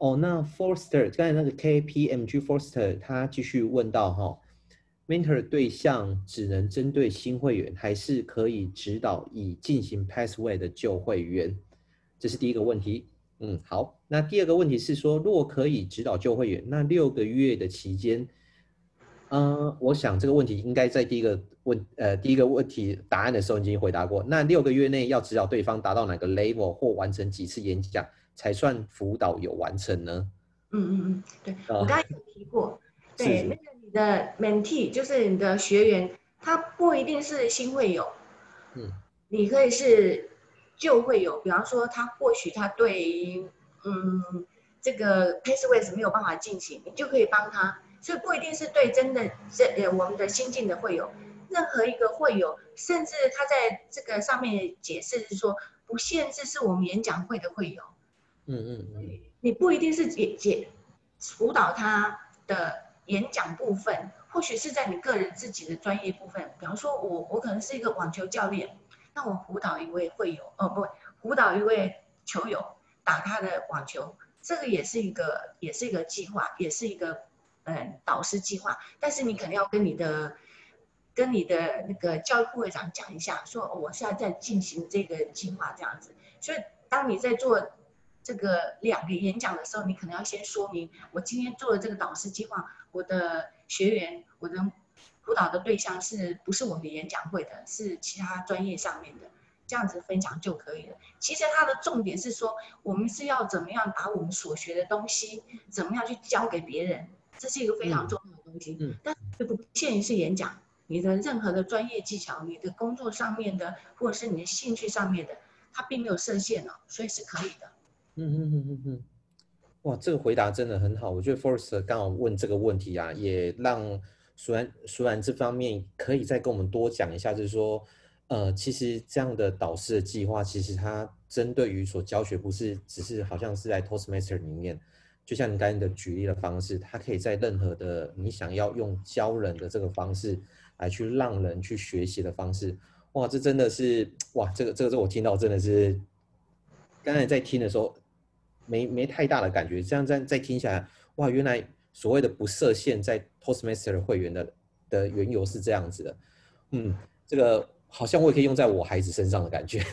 S1: Forster 刚才那个 KPMG Forster 他继续问到mentor 对象只能针对新会员，还是可以指导已进行 Pathway 的旧会员？这是第一个问题。好，那第二个问题是说，若可以指导旧会员，那6个月的期间，我想这个问题应该在第一个问题答案的时候已经回答过。那6个月内要指导对方达到哪个 level 或完成几次演讲，才算辅导有完成呢？
S2: 对，我刚才有提过，对，那个你的 mentee 就是你的学员，他不一定是新会友，你可以是旧会友，比方说他或许他对这个 Pathway 没有办法进行，你就可以帮他，所以不一定是对真的我们的新进的会友，任何一个会友，甚至他在这个上面解释是说不限制是我们演讲会的会友，你不一定是辅导他的演讲部分，或许是在你个人自己的专业部分，比方说我可能是一个网球教练。那我辅导一位会友，辅导一位球友打他的网球，这个也是一个计划，也是一个导师计划。但是你可能要跟你的那个教育部会长讲一下，说我现在在进行这个计划这样子。所以当你在做这个2个演讲的时候，你可能要先说明我今天做的这个导师计划，我的学员，我的辅导的对象不是我们的演讲会的，是其他专业上面的，这样子分享就可以了。其实它的重点是说，我们是要怎么样把我们所学的东西，怎么样去教给别人，这是一个非常重要的东西。但是不限于是演讲，你的任何的专业技巧，你的工作上面的，或者是你的兴趣上面的，它并没有设限所以是可以的。
S1: 哇，这个回答真的很好，我觉得 Forrest 刚好问这个问题啊，也让苏然这方面可以再跟我们多讲一下，就是说，其实这样的导师的计划，其实它针对于所教学，不是只是好像是在 Toastmaster 里面，就像你刚才的举例的方式，它可以在任何的你想要用教人的这个方式来去让人去学习的方式，哇，这真的是哇，这个我听到真的是，刚才在听的时候没太大的感觉，这样再听下来，哇，原来所谓的不设限在 Toastmaster 会员的缘由是这样子的，这个好像我也可以用在我孩子身上的感觉，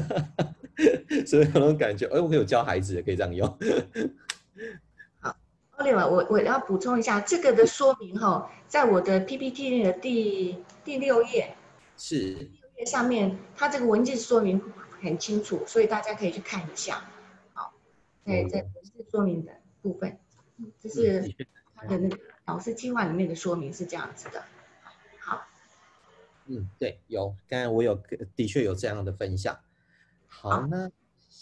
S1: 所以有那种感觉，我有教孩子也可以这样用。
S2: 好， Oliver，我要补充一下，这个的说明哈，在我的 PPT 的第6页，
S1: 是
S2: 上面它这个文字说明很清楚，所以大家可以去看一下。好，在文字说明的部分，这是它的那个老师计划里面的说明是这样子的。好，
S1: 对，有，刚才我的确有这样的分享。好，那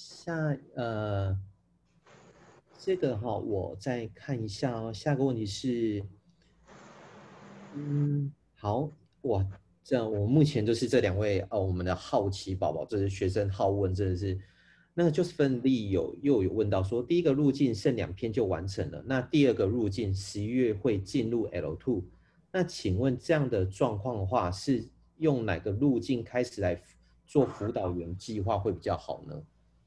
S1: 这个我再看一下哦。下个问题是，好，哇，这样我目前就是这2位我们的好奇宝宝，这是学生好问，真的是。那个 Josephine Lee 又有问到说，第一个路径剩2篇就完成了，那第2个路径11月会进入 L2， 那请问这样的状况的话，是用哪个路径开始来做辅导员计划会比较好呢？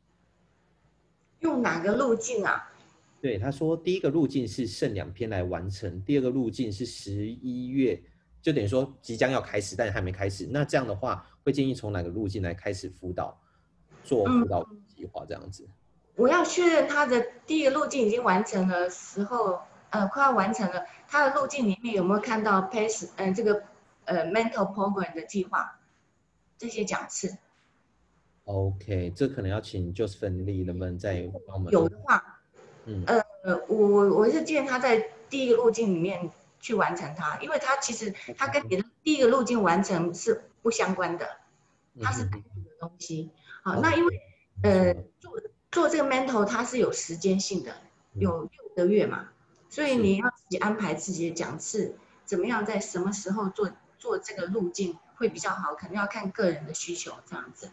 S2: 用哪个路径啊？
S1: 对，他说第一个路径是剩2篇来完成，第2个路径是11月，就等于说即将要开始，但是还没开始。那这样的话，会建议从哪个路径来开始做辅导计划这样子？
S2: 我要确认他的第一个路径已经完成的时候，快要完成了，他的路径里面有没有看到 PACE 这个mental program 的计划这些讲次？
S1: OK， 这可能要请 Josephine Lee 能不能再帮我们？
S2: 有的话，我是建议他在第一个路径里面去完成它，因为它其实它跟你的第一个路径完成是不相关的，它是单独的东西。好，那因为做这个 mental 它是有时间性的，有6个月嘛，所以你要自己安排自己的讲次，怎么样在什么时候做这个路径会比较好，可能要看个人的需求这样子。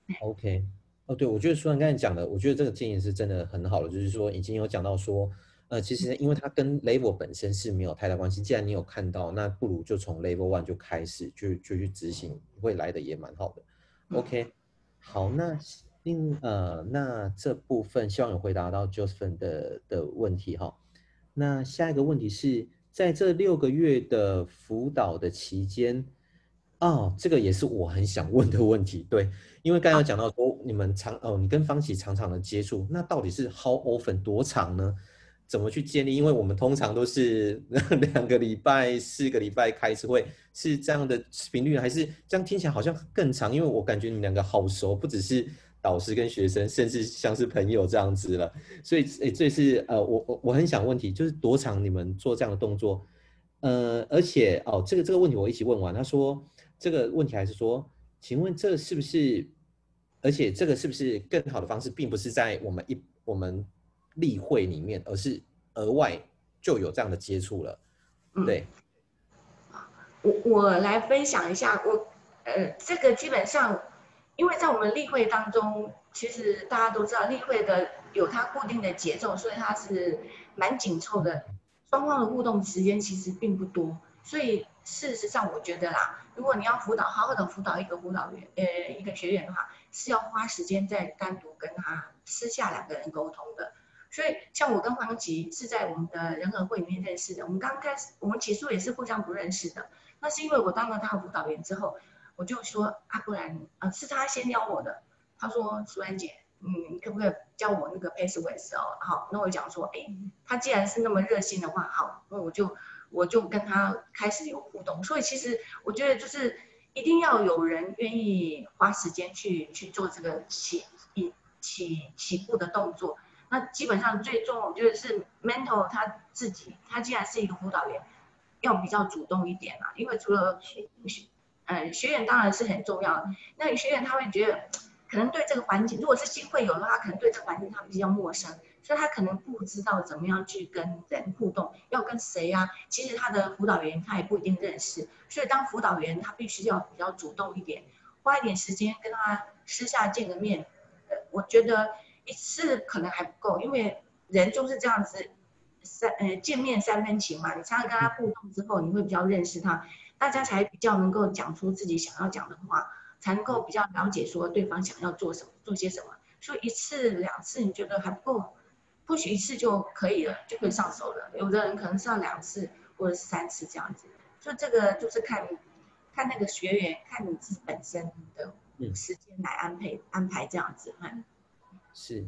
S1: OK， 对，我觉得舒兰刚才讲的，我觉得这个建议是真的很好的，就是说已经有讲到说，其实因为它跟 level 本身是没有太大关系，既然你有看到，那不如就从 level 1就开始就去执行，会来的也蛮好的。OK， 好，那这部分希望有回答到 Josephine 的问题哈。那下一个问题是在这6个月的辅导的期间，这个也是我很想问的问题，对。因为刚才有讲到说，你跟方琦常常的接触，那到底是 how often 多长呢？怎么去建立？因为我们通常都是2个礼拜、4个礼拜开一次会，是这样的频率，还是这样听起来好像更长？因为我感觉你们2个好熟，不只是导师跟学生，甚至像是朋友这样子了。所以，这是我很想问题，就是多长你们做这样的动作？而且这个问题我一起问完，他说这个问题还是说。请问这是不是？而且这个是不是更好的方式，并不是在我们例会里面，而是额外就有这样的接触了？对。
S2: 我来分享一下，这个基本上，因为在我们例会当中，其实大家都知道例会的有它固定的节奏，所以它是蛮紧凑的，双方的互动时间其实并不多，所以事实上我觉得啦。如果你要好好的辅导一个一个学员的话，是要花时间在单独跟他私下2个人沟通的。所以像我跟黄琦是在我们的人和会里面认识的，我们刚开始我们起初也是互相不认识的。那是因为我当了他的辅导员之后，我就说不然是他先邀我的。他说舒兰姐，你可不可以教我那个 PACEways 哦？好，那我讲说，他既然是那么热心的话，好，那我就跟他开始有互动，所以其实我觉得就是一定要有人愿意花时间去做这个起步的动作。那基本上最重要，我觉得是 mental 他自己，他既然是一个辅导员，要比较主动一点啦。因为除了学员当然是很重要的，那学员他会觉得可能对这个环境，如果是新会友的话，可能对这个环境他比较陌生。所以他可能不知道怎么样去跟人互动，要跟谁啊？其实他的辅导员他也不一定认识，所以当辅导员他必须要比较主动一点，花一点时间跟他私下见个面。我觉得1次可能还不够，因为人就是这样子，见面3分情嘛。你常常跟他互动之后，你会比较认识他，大家才比较能够讲出自己想要讲的话，才能够比较了解说对方想要做什么，做些什么。所以1次2次你觉得还不够？或许1次就可以了，就可以上手了。有的人可能是要2次或者是3次这样子，所以这个就是看那个学员，看你自己本身的时间来安排这样子。
S1: 是。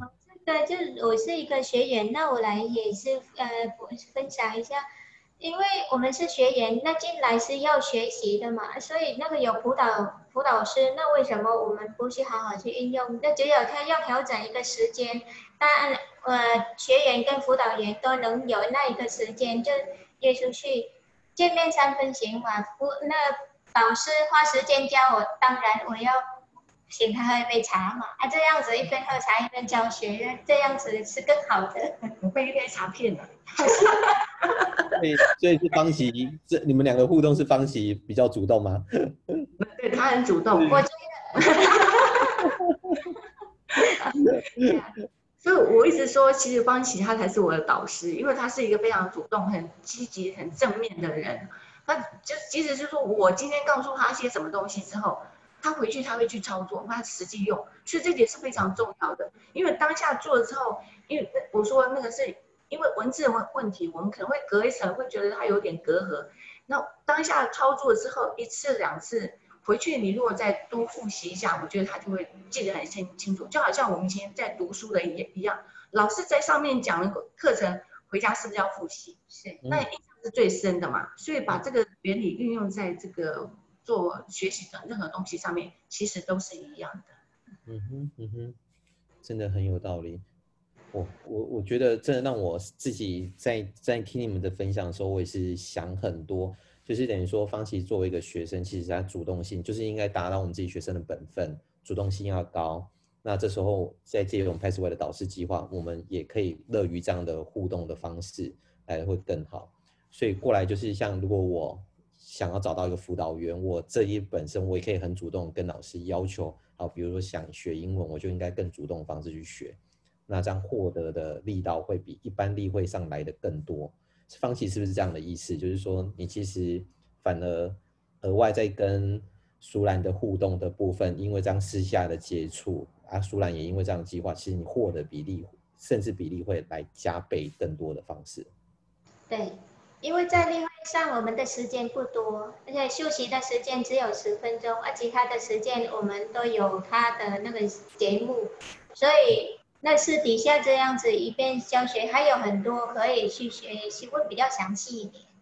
S4: 对，就是我是一个学员，那我来也是分享一下，因为我们是学员，那进来是要学习的嘛，所以那个有辅导师，那为什么我们不去好好去运用？那只有他要调整一个时间，当然学员跟辅导员都能有那一个时间，就约出去见面3分情嘛，那导师花时间教我，当然我要请他喝一杯茶嘛，这样子一边喝茶一边教学，这样子是更好的。
S2: 我被一杯茶骗了。
S1: 所以是方琦，你们2个互动是方琦比较主动吗？
S2: 对，他很主动，
S4: 我觉
S2: 得。所以我一直说，其实方琦他才是我的导师，因为他是一个非常主动、很积极、很正面的人。他就即使是说我今天告诉他一些什么东西之后，他回去他会去操作，他实际用，所以这点是非常重要的。因为当下做了之后，因为我说那个是因为文字的问题，我们可能会隔一层，会觉得它有点隔阂。那当下操作之后，1次2次。回去你如果再多复习一下，我觉得他就会记得很清楚。就好像我们以前在读书的一样，老师在上面讲的课程，回家是不是要复习？是，那印象是最深的嘛。所以把这个原理运用在这个做学习的任何东西上面，其实都是一样的。
S1: 真的很有道理。我觉得真的让我自己在听你们的分享的时候，我也是想很多。就是等于说，方琦作为一个学生，其实他主动性就是应该达到我们自己学生的本分，主动性要高。那这时候在借用 Pathway 的导师计划，我们也可以乐于这样的互动的方式来会更好。所以过来就是像如果我想要找到一个辅导员，我这一本身我也可以很主动跟老师要求，好，比如说想学英文，我就应该更主动的方式去学。那这样获得的力道会比一般例会上来的更多。方琦是不是这样的意思？就是说，你其实反而额外在跟淑兰的互动的部分，因为这样私下的接触啊，淑兰也因为这样的计划，其实你获得比例甚至比例会来加倍更多的方式。
S4: 对，因为在例会上我们的时间不多，而且休息的时间只有10分钟，而其他的时间我们都有他的那个节目，所以。那私底下这样子一边教学，还有很多可以去学习，会比较详细一点。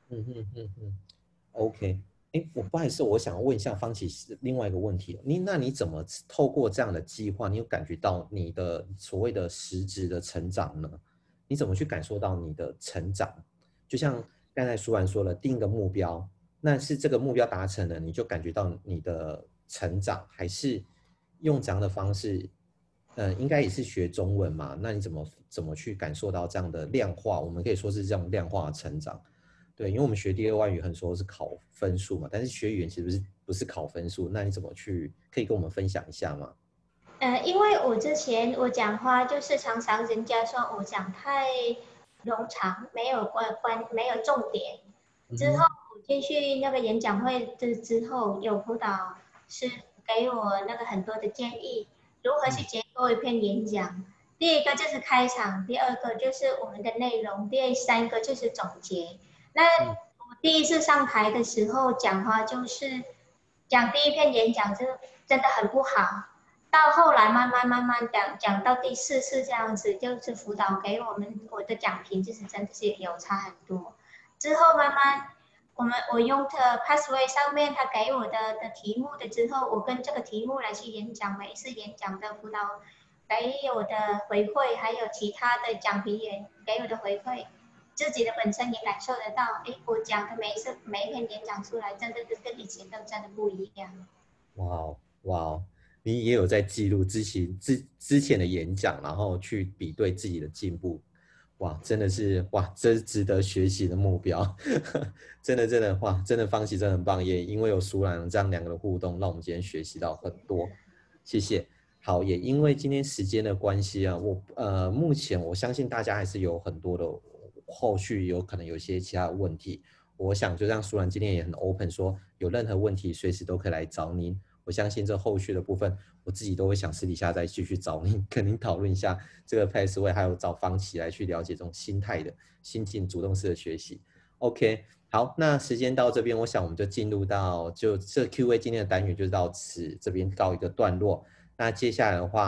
S1: OK， 我不好意思，我想问一下方琦另外一个问题，那你怎么透过这样的计划，你有感觉到你的所谓的实质的成长呢？你怎么去感受到你的成长？就像刚才淑兰说了，定一个目标，那是这个目标达成了，你就感觉到你的成长，还是用这样的方式？应该也是学中文嘛？那你怎么去感受到这样的量化？我们可以说是这样量化的成长，对，因为我们学第2外语很多是考分数嘛，但是学语言其实不是考分数，那你怎么去可以跟我们分享一下吗？
S4: 因为我之前我讲话就是常常人家说我讲太冗长，没有没有重点。之后我进去那个演讲会之后，有辅导师给我那个很多的建议。如何去结构一篇演讲？第一个就是开场，第2个就是我们的内容，第3个就是总结。那我第1次上台的时候讲话，就是讲第1篇演讲就真的很不好，到后来慢慢讲到第4次这样子，就是辅导给我的讲评，就是真的是有差很多。之后慢慢。我用的 Pathway 上面他给我的题目的之后，我跟这个题目来去演讲，每一次演讲的辅导给我的回馈，还有其他的讲评员给我的回馈，自己的本身也感受得到，我讲的每一篇演讲出来，真的跟以前都真的不一样。
S1: 哇，你也有在记录之前的演讲，然后去比对自己的进步。哇，真的是哇，这是值得学习的目标，真的哇，真的方琦真的很棒，也因为有淑兰这样2个的互动，让我们今天学习到很多，谢谢。好，也因为今天时间的关系啊，目前我相信大家还是有很多的后续有可能有一些其他的问题，我想就像淑兰今天也很 open 说，有任何问题随时都可以来找您。我相信这后续的部分，我自己都会想私底下再继续找你，跟您讨论一下这个 Pathway， 还有找方琦来去了解这种心态的心境主动式的学习。OK， 好，那时间到这边，我想我们就进入到就这 Q&A 今天的单元就到这边告一个段落。那接下来的话，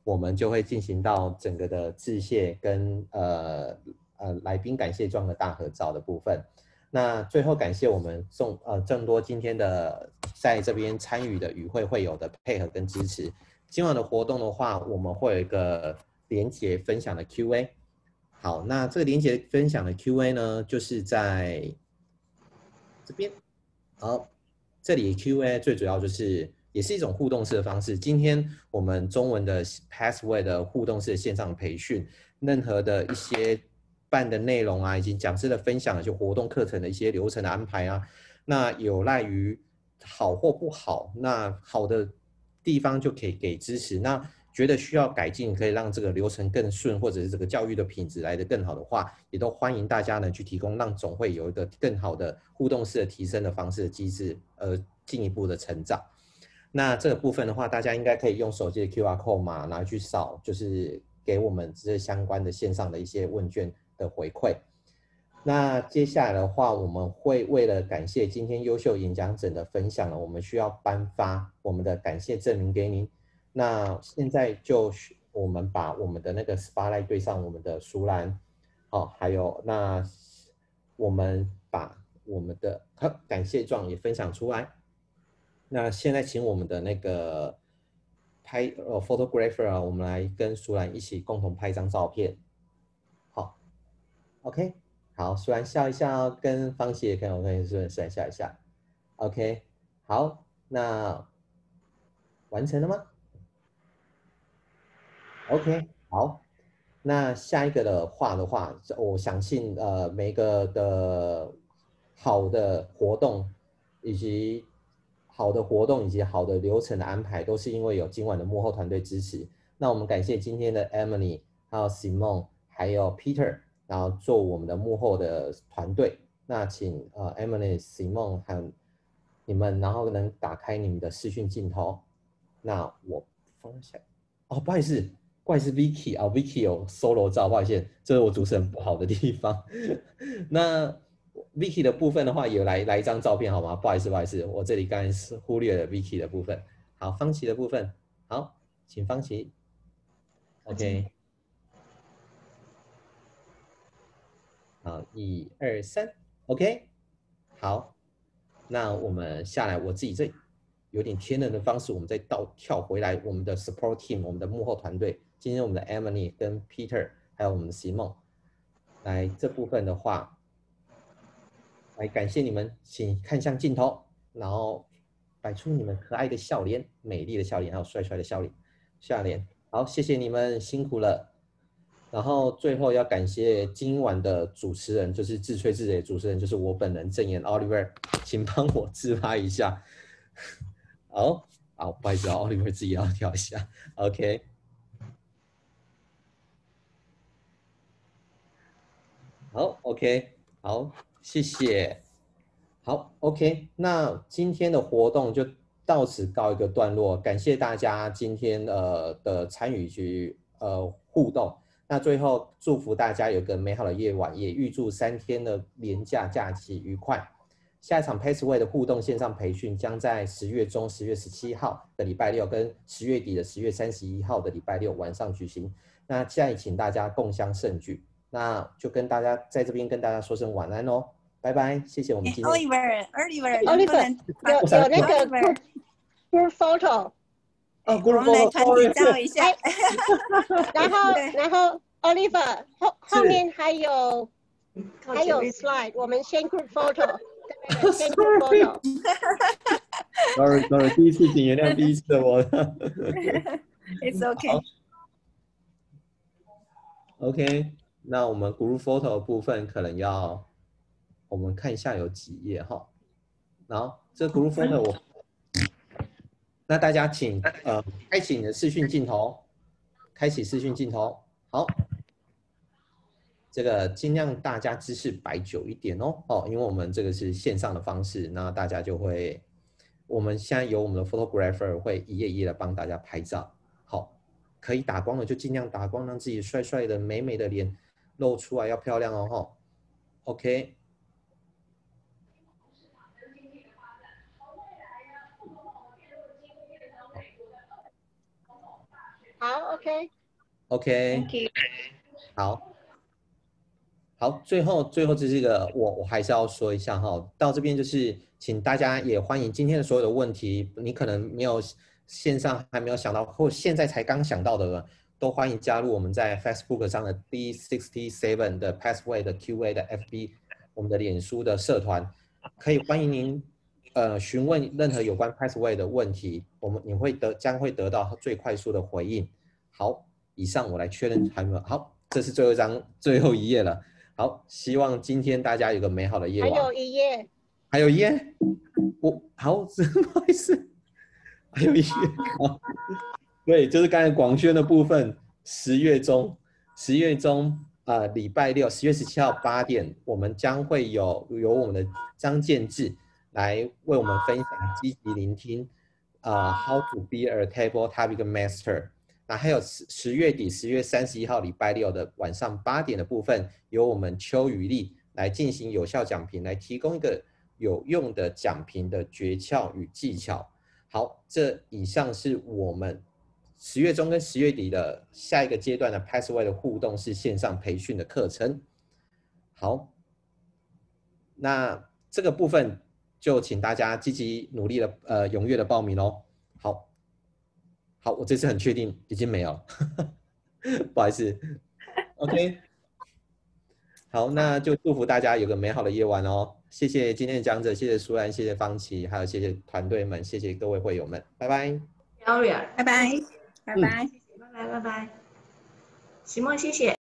S1: 我们就会进行到整个的致谢跟来宾感谢状的大合照的部分。那最后感谢我们众多今天的在这边参与的与会会友的配合跟支持。今晚的活动的话，我们会有一个连结分享的 Q&A。好，那这个连结分享的 Q&A 呢，就是在这边。好，这里 Q&A 最主要就是也是一种互动式的方式。今天我们中文的 Pathway 的互动式的线上培训，任何的一些办的内容啊，以及讲师的分享，就活动课程的一些流程的安排啊，那有赖于好或不好，那好的地方就可以给支持，那觉得需要改进，可以让这个流程更顺，或者是这个教育的品质来得更好的话，也都欢迎大家呢去提供，让总会有一个更好的互动式的提升的方式的机制，进一步的成长。那这个部分的话，大家应该可以用手机的 QR code 码拿去扫，就是给我们这些相关的线上的一些问卷的回馈。那接下来的话，我们会为了感谢今天优秀演讲者的分享呢，我们需要颁发我们的感谢证明给您。那现在就我们把我们的那个 spotlight 对上我们的淑兰，好，还有那我们把我们的感谢状也分享出来。那现在请我们的那个photographer 啊，我们来跟淑兰一起共同拍一张照片。好 ，OK。好，淑兰笑一笑，跟方琦也可以，我跟淑兰笑一下。OK， 好，那完成了吗 ？OK， 好，那下一个的话，我相信每个的好的活动以及好的流程的安排，都是因为有今晚的幕后团队支持。那我们感谢今天的 Emily， 还有 Simone， 还有 Peter。然后做我们的幕后的团队，那请Emily、Simone 还有你们，然后能打开你们的视讯镜头。那我放下，哦，不好意思 Vicky 啊，Vicky 有 solo 照，不好意思，这是我主持人不好的地方。那 Vicky 的部分的话，有来一张照片好吗？不好意思，我这里刚才是忽略了 Vicky 的部分。好，方琦的部分，好，请方琦。OK。好，1、2、3 ，OK， 好，那我们下来，我自己这有点天人的方式，我们再跳回来，我们的 support team， 我们的幕后团队，今天我们的 Emily 跟 Peter， 还有我们的 Simone， 来这部分的话，来感谢你们，请看向镜头，然后摆出你们可爱的笑脸、美丽的笑脸，还有帅帅的笑脸，好，谢谢你们，辛苦了。然后最后要感谢今晚的主持人，就是自吹自擂的主持人，就是我本人正言 Oliver， 请帮我自拍一下。好，不好意思，Oliver 自己要跳一下。OK， 好 ，OK， 好，谢谢。好 ，OK， 那今天的活动就到此告一个段落，感谢大家今天的参与及互动。那最后祝福大家有个美好的夜晚，也预祝3天的连假假期愉快。下一场 Pathway 的互动线上培训将在10月中10月17号的礼拜六跟10月底的10月31号的礼拜六晚上举行。那现在请大家共襄盛举，那就跟大家在这边跟大家说声晚安哦，拜拜，谢谢我们今天。
S5: Oliver， 能不能
S6: 有那个 group photo。
S5: 我们来团体照一下。
S6: 然后 Oliver 后面还有 slide， 我们先 group photo。先 group
S1: photo。Sorry， 第一次请原谅第一次的我。
S5: It's okay。
S1: OK， 那我们 group photo 的部分可能要我们看一下有几页哈。然后这 group photo 那大家请开启你的视讯镜头，开启视讯镜头。好，这个尽量大家姿势摆久一点哦。因为我们这个是线上的方式，那大家就会，我们现在有我们的 photographer 会一页一页的帮大家拍照。好，可以打光的就尽量打光，让自己帅帅的、美美的脸露出来，要漂亮哦。OK。
S6: 好 ，OK。
S1: OK，
S4: Thank you。
S1: 好，最后这是一个我还是要说一下哈，到这边就是请大家也欢迎今天的所有的问题，你可能没有线上还没有想到，或现在才刚想到的人，都欢迎加入我们在 Facebook 上的 D67 的 Passway 的 QA 的 FB， 我们的脸书的社团，可以欢迎您询问任何有关 Passway 的问题，你将会得到最快速的回应。好，以上我来确认还没有好，这是最后一页了。好，希望今天大家有个美好的夜晚。
S6: 还有一页，
S1: 还有一页，好，不好意思，还有一页。好，对，就是刚才广宣的部分，10月中，礼拜六10月17号8点，我们将会有我们的张建志来为我们分享积极聆听，How to be a table topic master。那还有10月底10月31号礼拜六的晚上8点的部分，由我们邱宇丽来进行有效讲评，来提供一个有用的讲评的诀窍与技巧。好，这以上是我们10月中跟10月底的下一个阶段的 Passway 的互动式线上培训的课程。好，那这个部分就请大家积极努力的踊跃的报名哦。好，我这次很确定已经没有了，不好意思。OK， 好，那就祝福大家有个美好的夜晚哦。谢谢今天的讲者，谢谢苏兰，谢谢方琦，还有谢谢团队们，谢谢各位会友们，拜拜。
S2: Gloria，
S5: 拜拜，拜拜，
S2: 拜拜，席梦，谢谢。